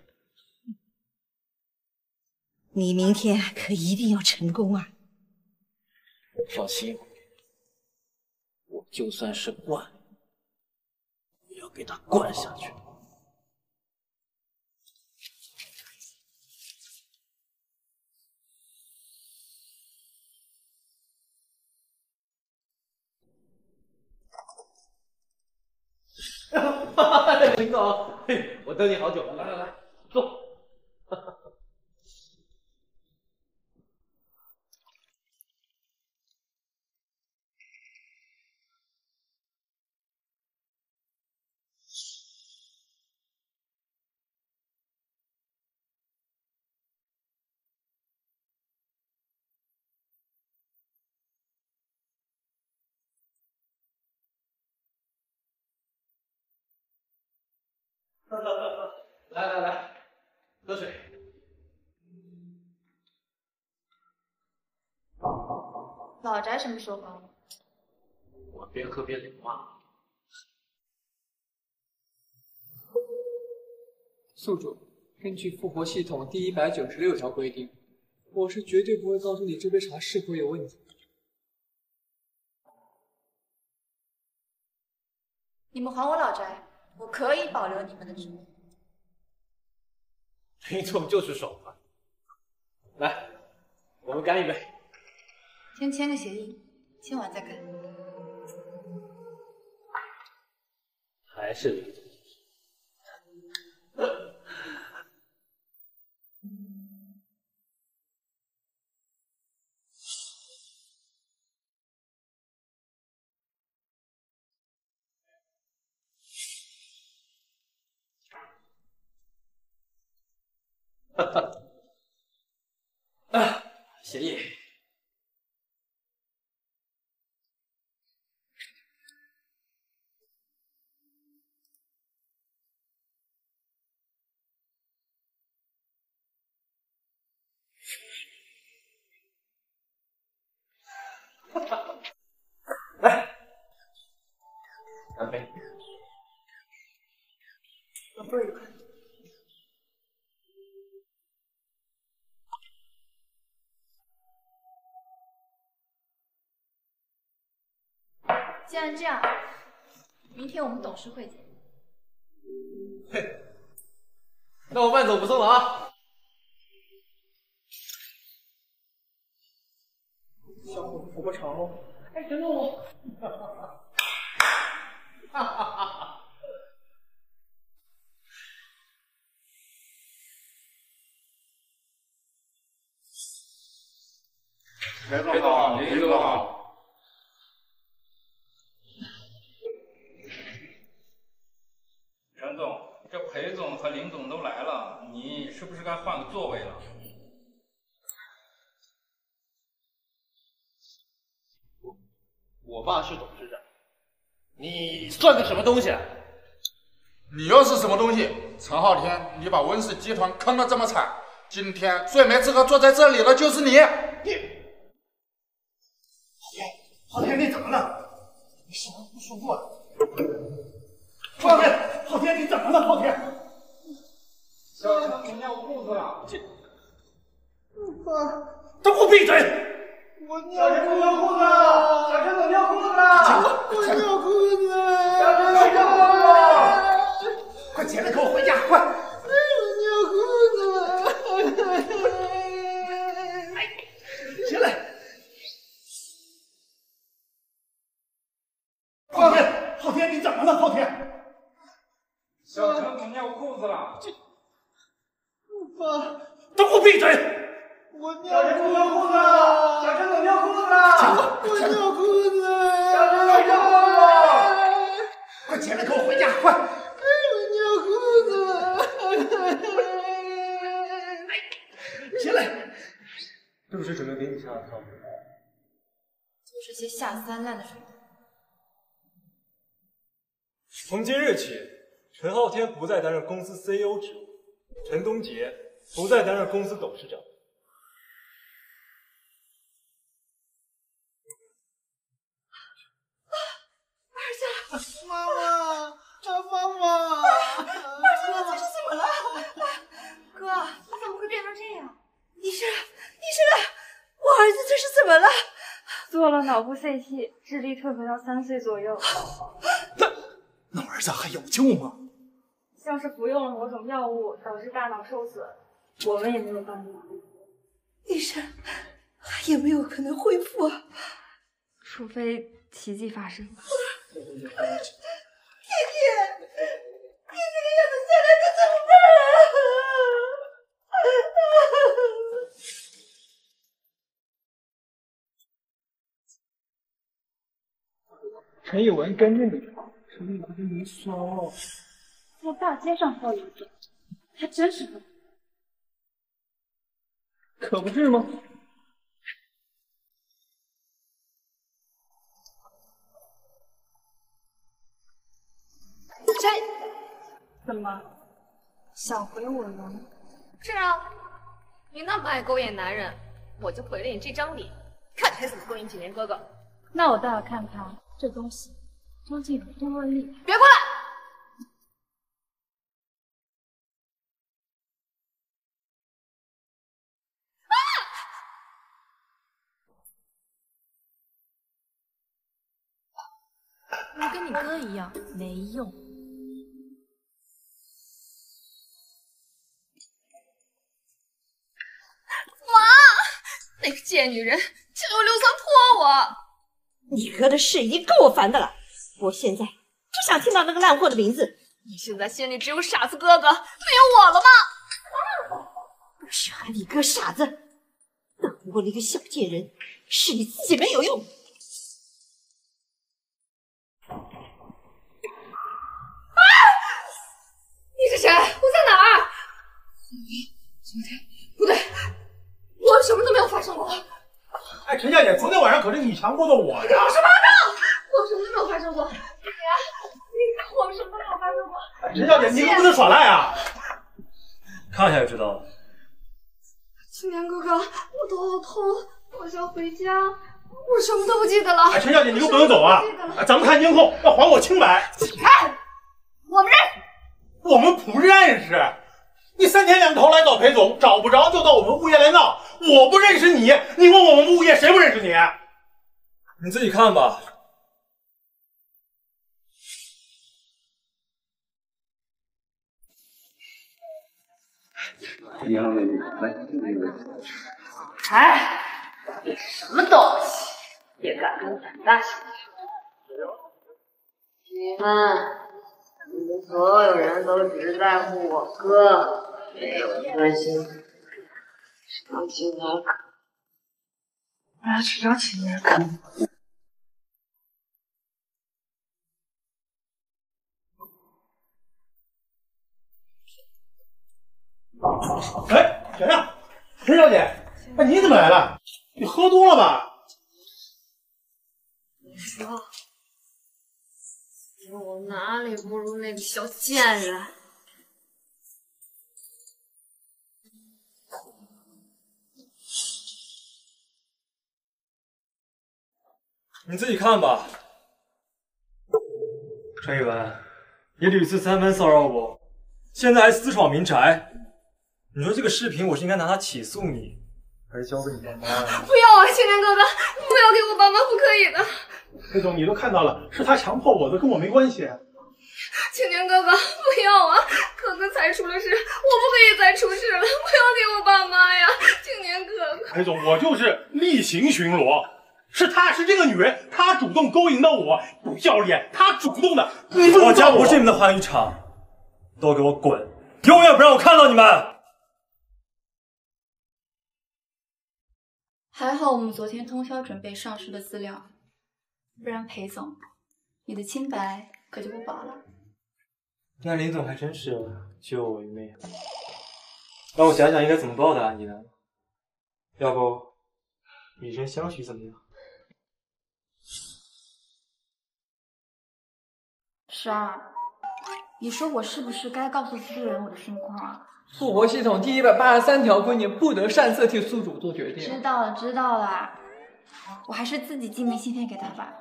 你明天可一定要成功啊！ 放心，我就算是灌，也要给他灌下去。林总，嘿，我等你好久了，来来来，坐。来来来，喝水。 老宅什么时候还我？ 我边喝边流啊。 宿主，根据复活系统第一百九十六条规定，我是绝对不会告诉你这杯茶是否有问题。 你们还我老宅，我可以保留你们的职位。 林总就是爽快。来，我们干一杯。 先签个协议，签完再干。 还是林总。哈哈，啊，协议。哈哈，来，干杯！干杯！ 既然这样，明天我们董事会见。 嘿，那我慢走不送了啊！ 小伙子扶不长喽。哎，等等我！哈哈哈哈哈！ 裴总好，林总好。 陈总，这裴总和林总都来了，你是不是该换个座位了？ 我爸是董事长，你算个什么东西？ 你又是什么东西？陈昊天，你把温氏集团坑得这么惨，今天最没资格坐在这里的就是你。 你，昊天，昊天，你怎么了？你什么不舒服啊？ 昊天，昊天，你怎么了？昊天， 小程，你尿裤子了。 爸， 都给我闭嘴！ 我尿裤子，小程，我尿裤子了，我尿裤子，小程，我尿裤子，快起来，跟我回家，快！我尿裤子，起来！昊天，昊天，你怎么了？昊天， 小程，你尿裤子了。 爸， 都给我闭嘴！ 我尿裤子，小陈，我尿裤子，我尿裤子，小陈，我尿裤子，快起来，跟我回家，快！我尿裤子，起来！ 是不是准备给你下套？ 就是些下三滥的水。 从今日起，陈昊天不再担任公司 C E O 职务，陈东杰不再担任公司董事长。 妈妈，啊妈妈， 儿子，这是怎么了？哥，你怎么会变成这样？医生，医生，我儿子这是怎么了？ 做了脑部 C T， 智力退回到三岁左右。 那那我儿子还有救吗？ 像是服用了某种药物导致大脑受损，我们也没有办法。 医生，还有没有可能恢复啊？ 除非奇迹发生。 天天，天这个样子下来可怎么办啊？陈以文跟着你，陈以文没说， 在大街上泡油酒，还真是不。 可不是吗？ 这怎么想回我了？ 是啊，你那么爱勾引男人，我就毁了你这张脸，看你还怎么勾引景莲哥哥。 那我倒要看看这东西究竟有多厉害。 别过来！我跟你哥一样没用。妈，那个贱女人竟用硫酸泼我！ 你哥的事已经够我烦的了，我现在只想听到那个烂货的名字。 你现在心里只有傻子哥哥，没有我了吗？ 不是喊你哥傻子，弄我了一个小贱人，是你自己没有用。 你是谁？我在哪儿？昨天不对，我什么都没有发生过。 哎，陈小姐，昨天晚上可是你强迫的我呀！ 老实巴掌！我什么都没有发生过。你，你，我什么都没有发生过。 哎，陈小姐，你可不能耍赖啊！ 看一下就知道了。 青年哥哥，我头好痛，我想回家，我什么都不记得了。 哎，陈小姐，你可不能走啊！哎，咱们谈今后，要还我清白。 看，我们认识。 我们不认识，你三天两头来找裴总，找不着就到我们物业来闹。我不认识你，你问我们物业谁不认识你？ 你自己看吧。 你好，美女，来， 哎，你什么东西，也敢跟咱大小姐？你们。你们所有人都只在乎我哥，没有关心张青年可，我要去张青年可。 哎，谁呀？陈小姐，哎，你怎么来了？你喝多了吧？ 你说。我哪里不如那个小贱人？ 你自己看吧。 陈宇文， 也屡次三番骚扰我，现在还私闯民宅。你说这个视频，我是应该拿它起诉你，还是交给你爸妈？ 不要啊，青年哥哥，不要给我爸妈，不可以的。 裴总，你都看到了，是他强迫我的，跟我没关系。 青年哥哥，不要啊！哥哥才出了事，我不可以再出事了！不要给我爸妈呀！青年哥哥， 裴总，我就是例行巡逻，是他是这个女人，她主动勾引到我，不要脸，她主动的。 我家不是你们的话语场，都给我滚！永远不让我看到你们！ 还好我们昨天通宵准备上市的资料，不然裴总，你的清白可就不保了。 那林总还真是救我一命，让我想想应该怎么报答你呢？要不以身相许怎么样？ 十二，你说我是不是该告诉资助人我的情况啊？ 复活系统第一百八十三条规定，不得擅自替宿主做决定。 知道了，知道了，我还是自己寄明信片给他吧。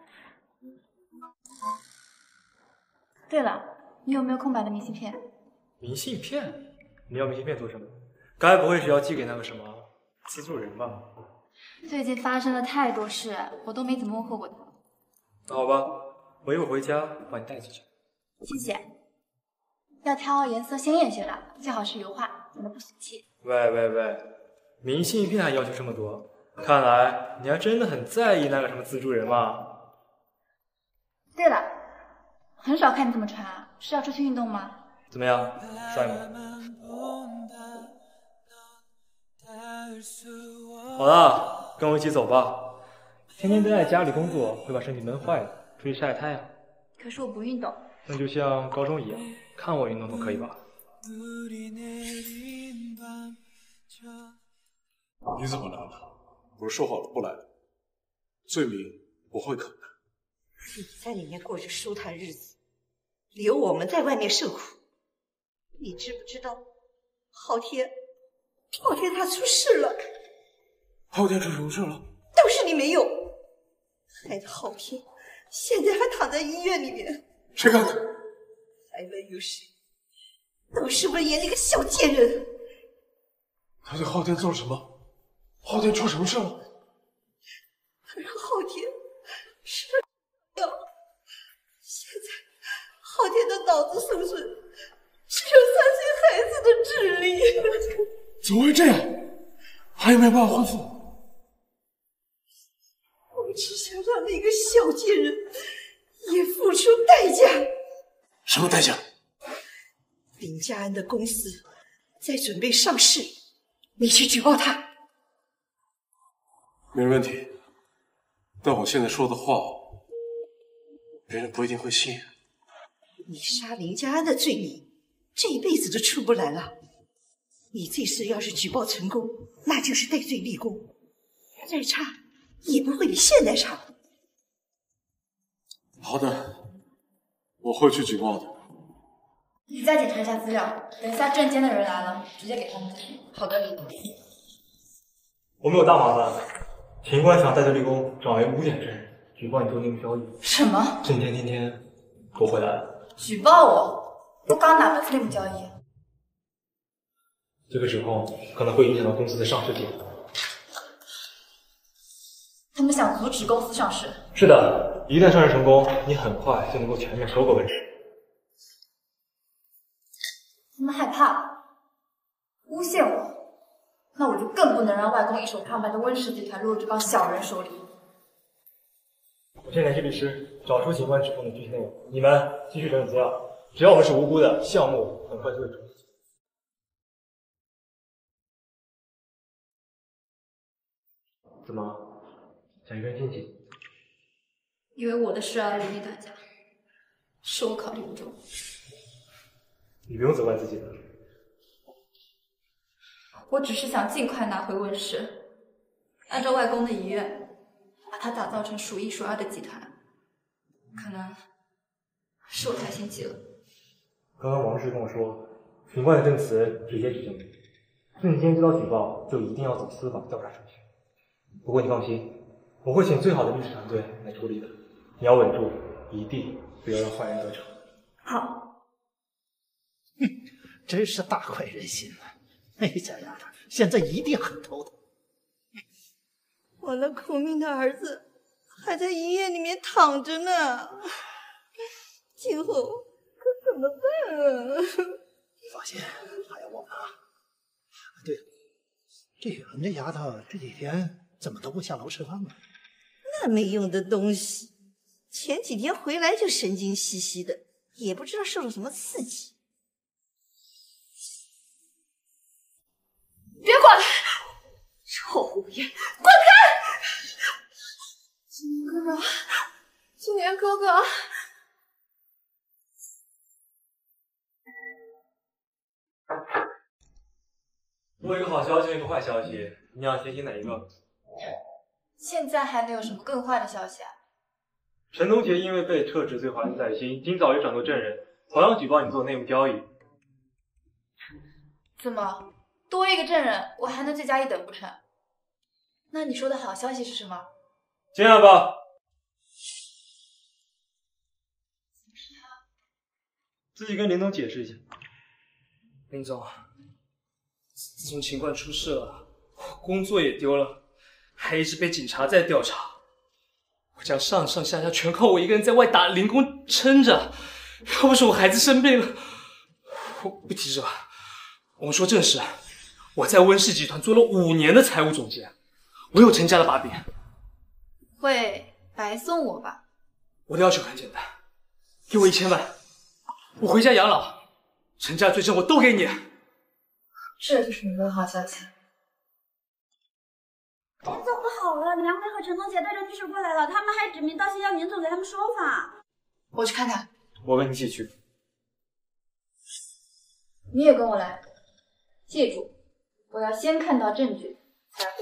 对了，你有没有空白的明信片？ 明信片？你要明信片做什么？该不会是要寄给那个什么资助人吧？ 最近发生了太多事，我都没怎么问候过他。 那好吧，我一会儿回家帮你带几张。 谢谢。要挑颜色鲜艳些的，最好是油画，免得不俗气。 喂喂喂，明信片还要求这么多？看来你还真的很在意那个什么资助人嘛。 对了，很少看你这么穿啊，是要出去运动吗？ 怎么样，帅吗？好了，跟我一起走吧。天天待在家里工作会把身体闷坏的，出去晒晒太阳。 可是我不运动。 那就像高中一样，看我运动都可以吧？ 你怎么来了？不是说好了不来的？罪名我会扛的。 你在里面过着舒坦日子，留我们在外面受苦。你知不知道，昊天，昊天他出事了。 昊天出什么事了？ 都是你没有，害得昊天现在还躺在医院里面。 谁干的？ 还问有谁？都是文言那个小贱人。 他对昊天做了什么？昊天出什么事了？ 他让昊天吃了药，现在昊天的脑子受损，只有三岁孩子的智力。 怎么会这样？还有没有办法恢复？ 我只想让那个小贱人也付出代价。 什么代价？ 林家安的公司在准备上市，你去举报他。 没问题，但我现在说的话，别人不一定会信。 你杀林家安的罪名，这一辈子都出不来了。你这次要是举报成功，那就是戴罪立功，再差也不会比现在差。 好的，我会去举报的。 你再检查一下资料，等一下证监的人来了，直接给他们资讯。好的，李总。 我们有大麻烦，秦官想戴罪立功，找为污点证人，举报你做内幕交易。 什么？ 证监今天给我回来了。 举报我？我刚哪门子内幕交易？ 这个指控可能会影响到公司的上市进程。 他们想阻止公司上市？ 是的，一旦上市成功，你很快就能够全面收购温氏。 他们害怕诬陷我，那我就更不能让外公一手创办的温氏集团落入这帮小人手里。 我先联系律师，找出秦官指控的具体内容。你们继续整理资料，只要我们是无辜的，项目很快就会终止。怎么，想一个人进去？ 因为我的事而连累大家，是我考虑不周。 你不用责怪自己了。 我只是想尽快拿回温氏，按照外公的遗愿，把它打造成数一数二的集团。可能是我太心急了。 刚刚王律师跟我说，秦官的证词直接指证你，证监接到举报就一定要走司法调查程序。不过你放心，我会请最好的律师团队来处理的。你要稳住，一定不要让坏人得逞。 好。 哼，真是大快人心了。那小丫头现在一定很头疼。 我那苦命的儿子还在医院里面躺着呢，今后可怎么办啊？ 放心，还有我们啊。对了，这雨文这丫头这几天怎么都不下楼吃饭呢？ 那没用的东西，前几天回来就神经兮兮的，也不知道受了什么刺激。 别过来！臭狐狸，滚开！金哥哥，金莲哥哥。 我有一个好消息，一个坏消息，你要听听哪一个？ 现在还能有什么更坏的消息啊？ 陈东杰因为被撤职罪怀恨在心，今早又转做证人，同样举报你做内幕交易。 怎么多一个证人，我还能罪加一等不成？那你说的好消息是什么？ 这样吧，自己跟林总解释一下。 林总，自从秦冠出事了，我工作也丢了，还一直被警察在调查。我家上上下下全靠我一个人在外打零工撑着，要不是我孩子生病了，我不提这。我们说正事，我在温氏集团做了五年的财务总监，我有陈家的把柄。 会白送我吧？ 我的要求很简单，给我一千万，我回家养老，陈家罪证我都给你。 这就是你的好消息。 陈总不好了，梁梅和陈东杰带着律师过来了，他们还指名道姓要严总给他们说法。 我去看看。 我跟你一起去。 你也跟我来。记住，我要先看到证据才会。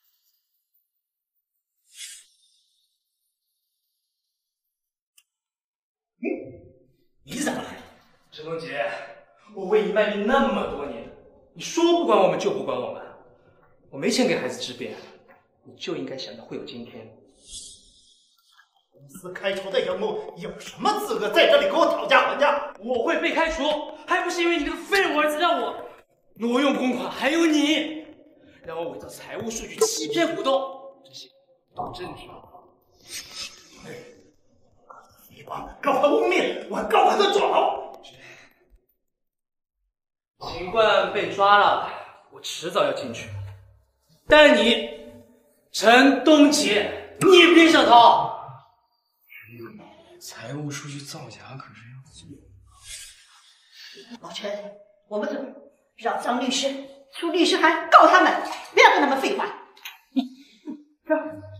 你怎么来？陈东杰，我为你卖命那么多年，你说不管我们就不管我们。我没钱给孩子治病，你就应该想到会有今天。 公司开除的员工有什么资格在这里跟我讨价还价？ 我会被开除，还不是因为你那个废物儿子让我挪用公款，还有你让我伪造财务数据，欺骗股东，这些都证据。 你帮他告他污蔑，我告他个状。 秦冠被抓了，我迟早要进去。但你，陈东杰，你也别想逃。 财务数据造假可是要死。 老陈，我们走，让张律师出律师函告他们，不要跟他们废话。走。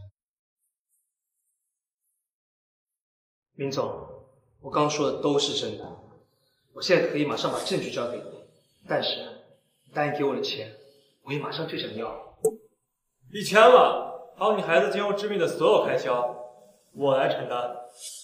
林总，我刚说的都是真的，我现在可以马上把证据交给你，但是答应给我的钱，我也马上就想要。 一千万，还有你孩子今后治病的所有开销，我来承担。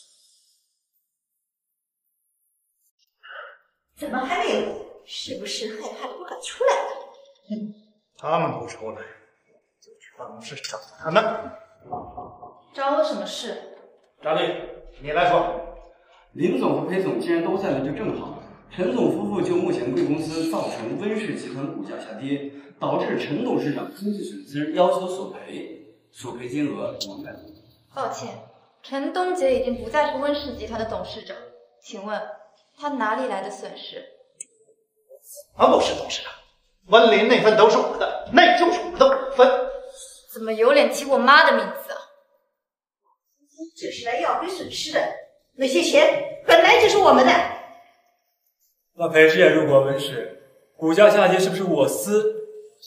怎么还没有？是不是害怕的不敢出来？ 嗯，他们不出来，就去办公室找他们。 找我什么事？ 张律，你来说。 林总和裴总既然都在了，就正好。陈总夫妇就目前贵公司造成温氏集团股价下跌，导致陈董事长经济损失，要求索赔，索赔金额两百万。 抱歉，陈东杰已经不再是温氏集团的董事长，请问他哪里来的损失？ 我不是董事长，温林那份都是我的，那就是我的股份。 怎么有脸提我妈的名字啊？ 这是来要回损失的，那些钱本来就是我们的。 那裴氏也入股温氏，股价下跌是不是我司？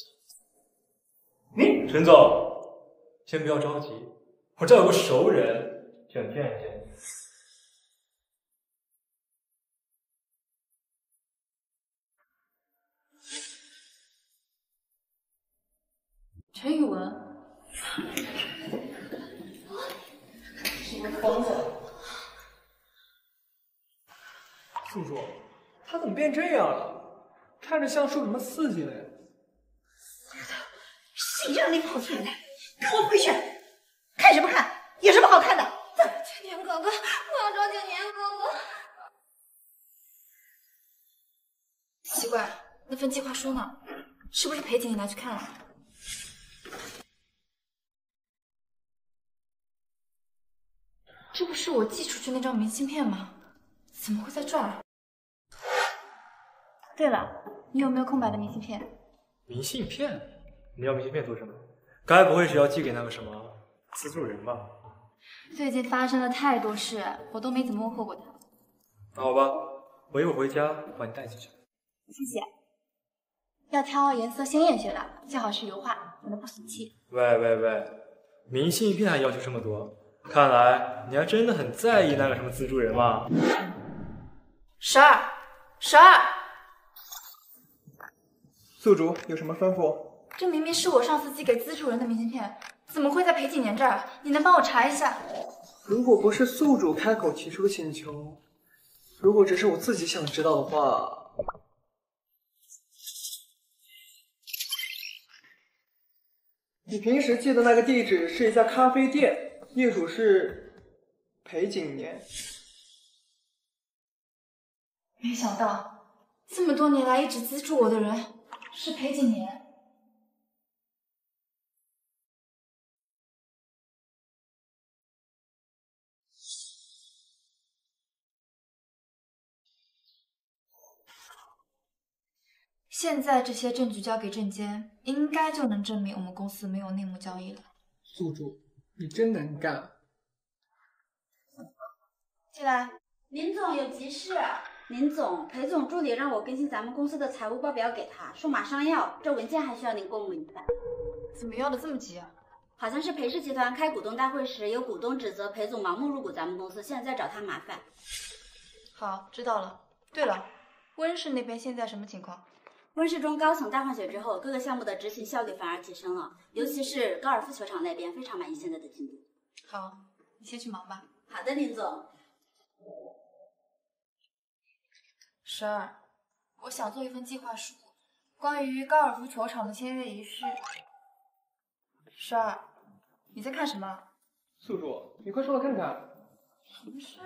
你陈总，先不要着急，我这有个熟人，想见一见你。 陈宇文，什么疯子？ 宿主，他怎么变这样了？看着像受什么刺激了呀？ 谁让你跑出来的？跟我回去！看什么看？有什么好看的？ 景年哥哥，我要找景年哥哥。 奇怪，那份计划书呢？是不是裴景你拿去看了？这不是我寄出去那张明信片吗？怎么会在这儿？对了，你有没有空白的明信片？ 明信片？你要明信片做什么？该不会是要寄给那个什么资助人吧？ 最近发生了太多事，我都没怎么问候过他。 那好吧，我一会儿回家帮你带进去。 谢谢。要挑颜色鲜艳些的，最好是油画，免得不俗气。 喂喂喂，明信片还要求这么多？看来你还真的很在意那个什么资助人嘛。 十二，十二。 宿主有什么吩咐？ 这明明是我上次寄给资助人的明信片，怎么会在裴景年这儿？你能帮我查一下？ 如果不是宿主开口提出请求，如果只是我自己想知道的话，你平时记的那个地址是一家咖啡店，业主是裴景年。 没想到这么多年来一直资助我的人是裴景年。现在这些证据交给证监，应该就能证明我们公司没有内幕交易了。 宿主，你真能干！ 进来。 林总有急事。林总，裴总助理让我更新咱们公司的财务报表给他，说马上要，这文件还需要您过目一番。 怎么要的这么急啊？ 好像是裴氏集团开股东大会时，有股东指责裴总盲目入股咱们公司，现在在找他麻烦。 好，知道了。对了，温氏那边现在什么情况？ 温氏中高层大换血之后，各个项目的执行效率反而提升了，尤其是高尔夫球场那边非常满意现在的进度。 好，你先去忙吧。 好的，林总。 十二，我想做一份计划书，关于高尔夫球场的签约仪式。十二，你在看什么？ 宿主，你快说来看看。 什么事？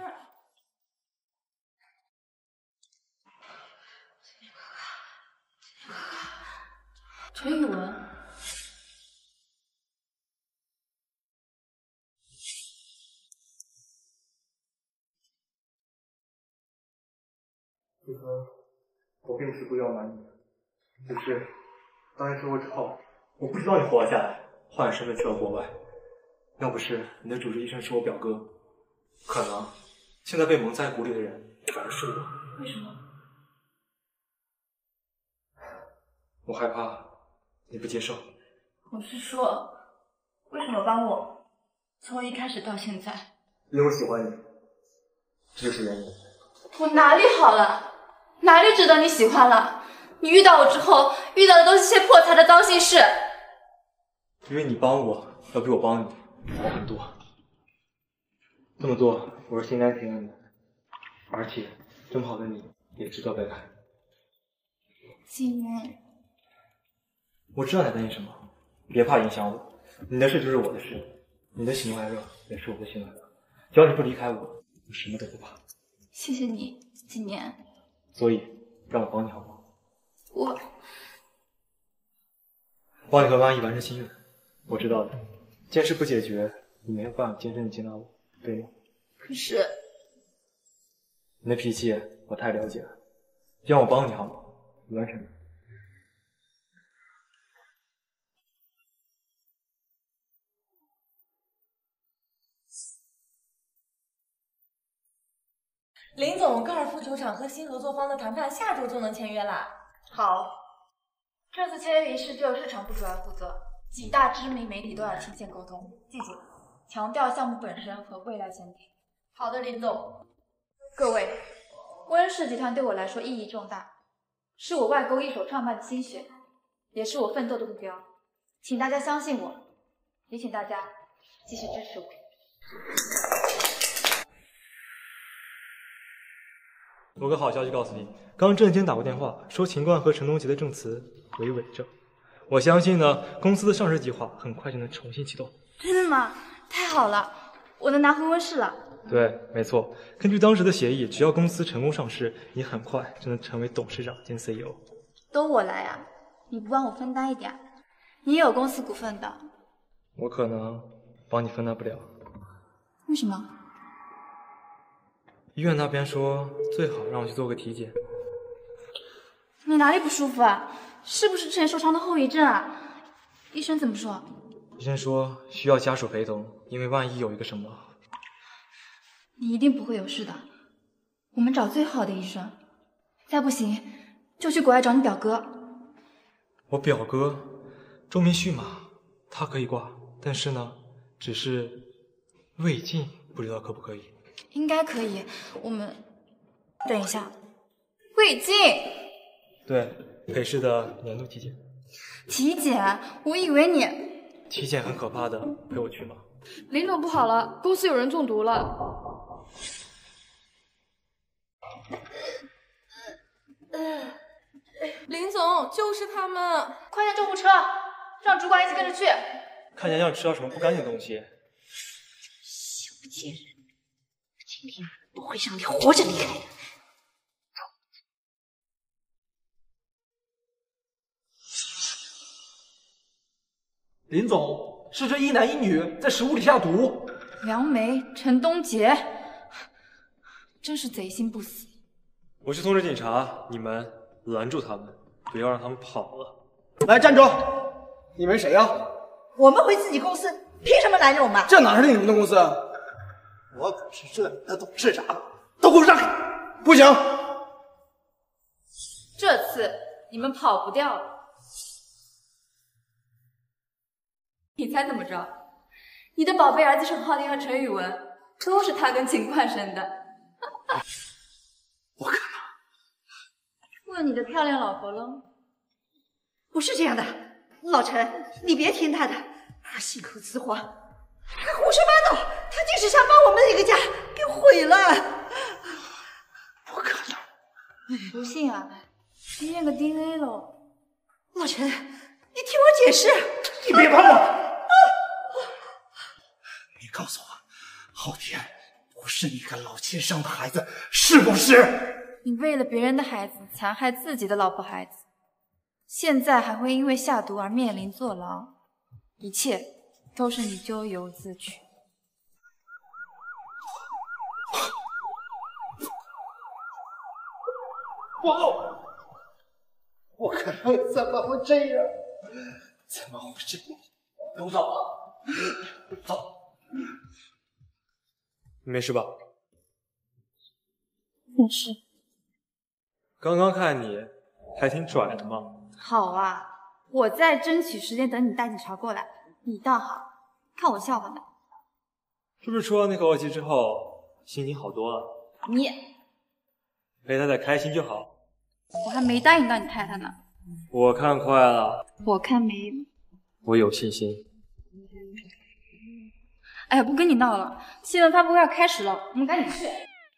陈宇文。 子恒，我并不是故意要瞒你的，只是当年车祸之后，我不知道你活了下来，换身份去了国外。要不是你的主治医生是我表哥，可能现在被蒙在鼓里的人反而是我。 为什么？ 我害怕你不接受。 我是说，为什么帮我？从一开始到现在。 因为我喜欢你，这就是原因。 我哪里好了？哪里值得你喜欢了？你遇到我之后，遇到的都是些破财的糟心事。 因为你帮我，要比我帮你好很多。这么做，我是心甘情愿的。而且，这么好的你，也值得被爱。 景年， 我知道你担心什么，别怕影响我。你的事就是我的事，你的喜怒哀乐也是我的喜怒哀乐。只要你不离开我，我什么都不怕。 谢谢你，景年。 所以，让我帮你好不好？ 我帮你和万一完成心愿。我知道的，件事不解决，你没有办法真正的接纳我，对吗？ 可是， 你的脾气我太了解了，就让我帮你好吗？完成。 林总，高尔夫球场和新合作方的谈判下周就能签约啦。 好，这次签约仪式只有市场部主要负责，几大知名媒体都要亲线沟通。记住，强调项目本身和未来前提。好的，林总。各位，温氏集团对我来说意义重大，是我外沟一手创办的心血，也是我奋斗的目标。请大家相信我，也请大家继续支持我。 我个好消息告诉你，刚证监打过电话，说秦冠和陈东杰的证词为伪证。我相信呢，公司的上市计划很快就能重新启动。 真的吗？太好了，我能拿回温氏了。 对，没错。根据当时的协议，只要公司成功上市，你很快就能成为董事长兼 C E O。 都我来啊！你不帮我分担一点？你也有公司股份的。 我可能帮你分担不了。 为什么？ 医院那边说最好让我去做个体检。 你哪里不舒服啊？是不是之前受伤的后遗症啊？医生怎么说？ 医生说需要家属陪同，因为万一有一个什么…… 你一定不会有事的。我们找最好的医生，再不行就去国外找你表哥。 我表哥周明旭嘛，他可以挂，但是呢，只是胃镜，不知道可不可以？ 应该可以。我们等一下，胃镜。 对，裴氏的年度体检。 体检？我以为你…… 体检很可怕的，陪我去吗？ 林总不好了，公司有人中毒了。 林总，就是他们！ 快点救护车，让主管一起跟着去。 看起来像吃到什么不干净的东西。 小贱人，今天不会让你活着离开的。 林总，是这一男一女在食物里下毒。 梁梅、陈东杰，真是贼心不死。 我去通知警察，你们拦住他们，不要让他们跑了。 来，站住！你们谁呀？ 我们回自己公司，凭什么拦着我们？ 这哪是你们的公司？ 我可是这里的董事长， 都给我让开！不行！ 这次你们跑不掉了。你猜怎么着？你的宝贝儿子陈浩天和陈宇文都是他跟秦冠生的。 不可能！ 问你的漂亮老婆喽？ 不是这样的，老陈，你别听他的，他信口雌黄，他胡说八道，他就是想把我们这个家给毁了。 不可能！ 不信啊，去验个 D N A 喽。 老陈，你听我解释。 你别碰我！你告诉我，昊天不是你跟老秦生的孩子，是不是？ 你为了别人的孩子残害自己的老婆孩子，现在还会因为下毒而面临坐牢，一切都是你咎由自取。 我我可能怎么会这样？怎么会这样？ 跟我走，走。你没事吧？ 没事。 刚刚看你还挺拽的嘛。 好啊，我在争取时间等你带警察过来，你倒好，看我笑话呢。 是不是吃完那口恶气之后心情好多了？ 你陪太太开心就好。 我还没答应到你太太呢。 我看快了。 我看没。 我有信心。 哎呀，不跟你闹了，新闻发布会要开始了，我们赶紧去。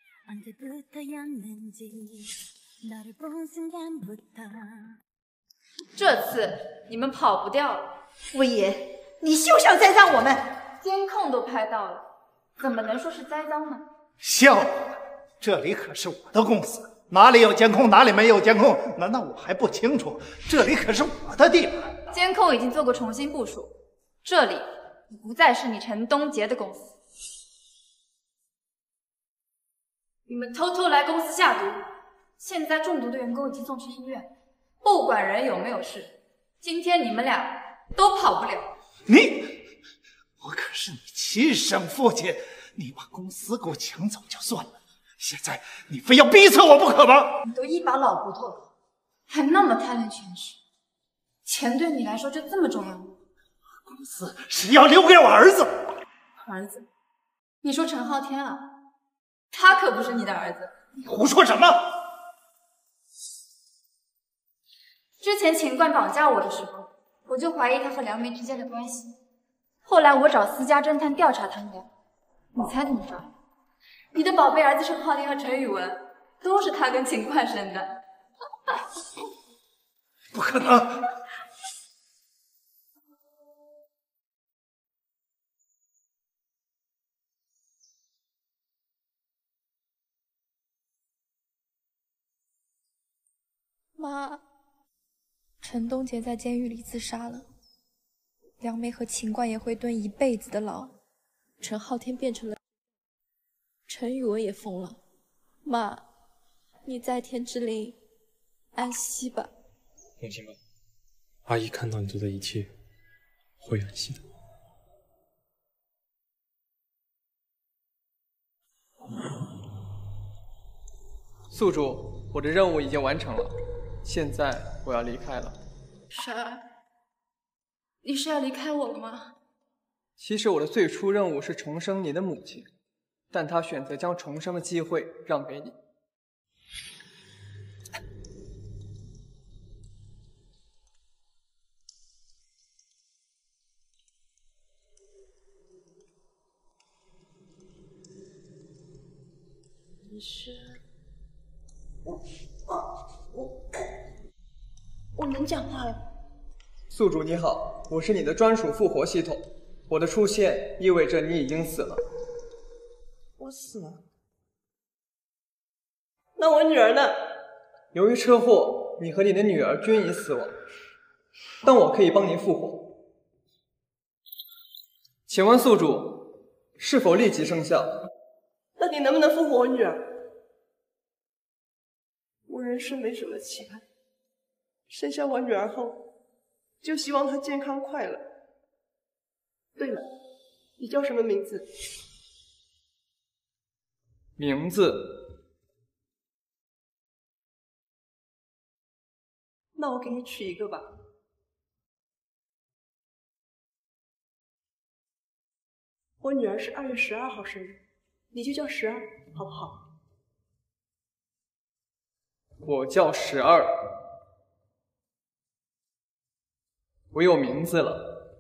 这次你们跑不掉了。 魏爷，你休想栽赃我们！ 监控都拍到了，怎么能说是栽赃呢？ 笑话，这里可是我的公司，哪里有监控，哪里没有监控？难道我还不清楚？这里可是我的地盘。 监控已经做过重新部署，这里不再是你陈东杰的公司。你们偷偷来公司下毒，现在中毒的员工已经送去医院，不管人有没有事，今天你们俩都跑不了。 你，我可是你亲生父亲，你把公司给我抢走就算了，现在你非要逼死我不可吗？ 你都一把老骨头了，还那么贪恋权势，钱对你来说就这么重要吗？ 公司是要留给我儿子。 儿子？你说陈浩天啊？他可不是你的儿子。 你胡说什么？ 之前秦冠绑架我的时候，我就怀疑他和梁梅之间的关系。后来我找私家侦探调查他们俩，你猜怎么着？你的宝贝儿子陈浩天和陈宇文都是他跟秦冠生的。 不可能！ 妈，陈东杰在监狱里自杀了，梁梅和秦冠也会蹲一辈子的牢，陈昊天变成了，陈宇文也疯了。妈，你在天之灵，安息吧。 放心吧，阿姨看到你做的一切，会安息的。 宿主，我的任务已经完成了，现在我要离开了。 珊儿，你是要离开我了吗？ 其实我的最初任务是重生你的母亲，但她选择将重生的机会让给你。 你是？我能讲话了。 宿主你好，我是你的专属复活系统，我的出现意味着你已经死了。 我死了？那我女儿呢？ 由于车祸，你和你的女儿均已死亡，但我可以帮您复活。请问宿主是否立即生效？ 那你能不能复活我女儿？我人生没什么期盼，生下我女儿后，就希望她健康快乐。对了，你叫什么名字？ 名字？ 那我给你取一个吧。我女儿是二月十二号生日，你就叫十二，好不好？ 我叫十二，我有名字了。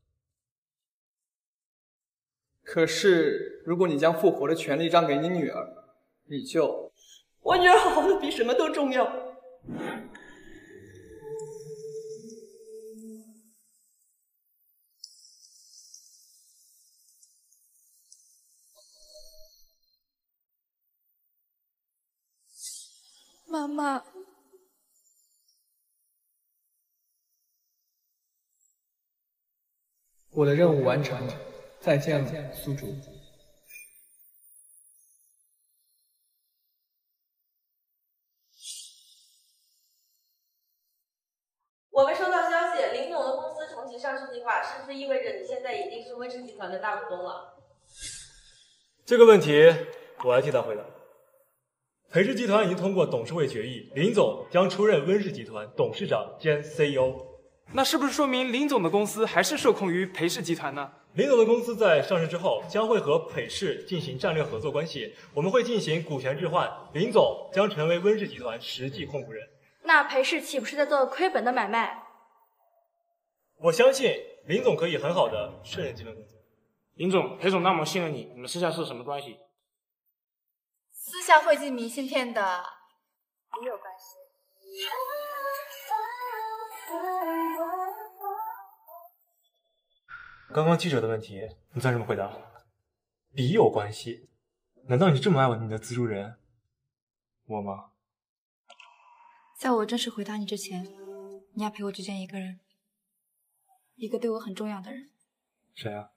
可是，如果你将复活的权利让给你女儿，你就…… 我女儿好好的比什么都重要。 妈妈， 我的任务完成了，再见了，宿主。 我们收到消息，林总的公司重启上市计划，是不是意味着你现在已经是温氏集团的大股东了？ 这个问题我来替他回答。裴氏集团已经通过董事会决议，林总将出任温氏集团董事长兼 C E O。 那是不是说明林总的公司还是受控于裴氏集团呢？ 林总的公司在上市之后将会和裴氏进行战略合作关系，我们会进行股权置换，林总将成为温氏集团实际控股人。 那裴氏岂不是在做亏本的买卖？ 我相信林总可以很好的胜任这份工作。 林总，裴总那么信任你，你们私下是什么关系？ 私下会寄明信片的， 没有关系。 刚刚记者的问题，你算什么回答？笔有关系？难道你这么爱你的资助人？我吗？ 在我正式回答你之前，你要陪我去见一个人，一个对我很重要的人。 谁啊？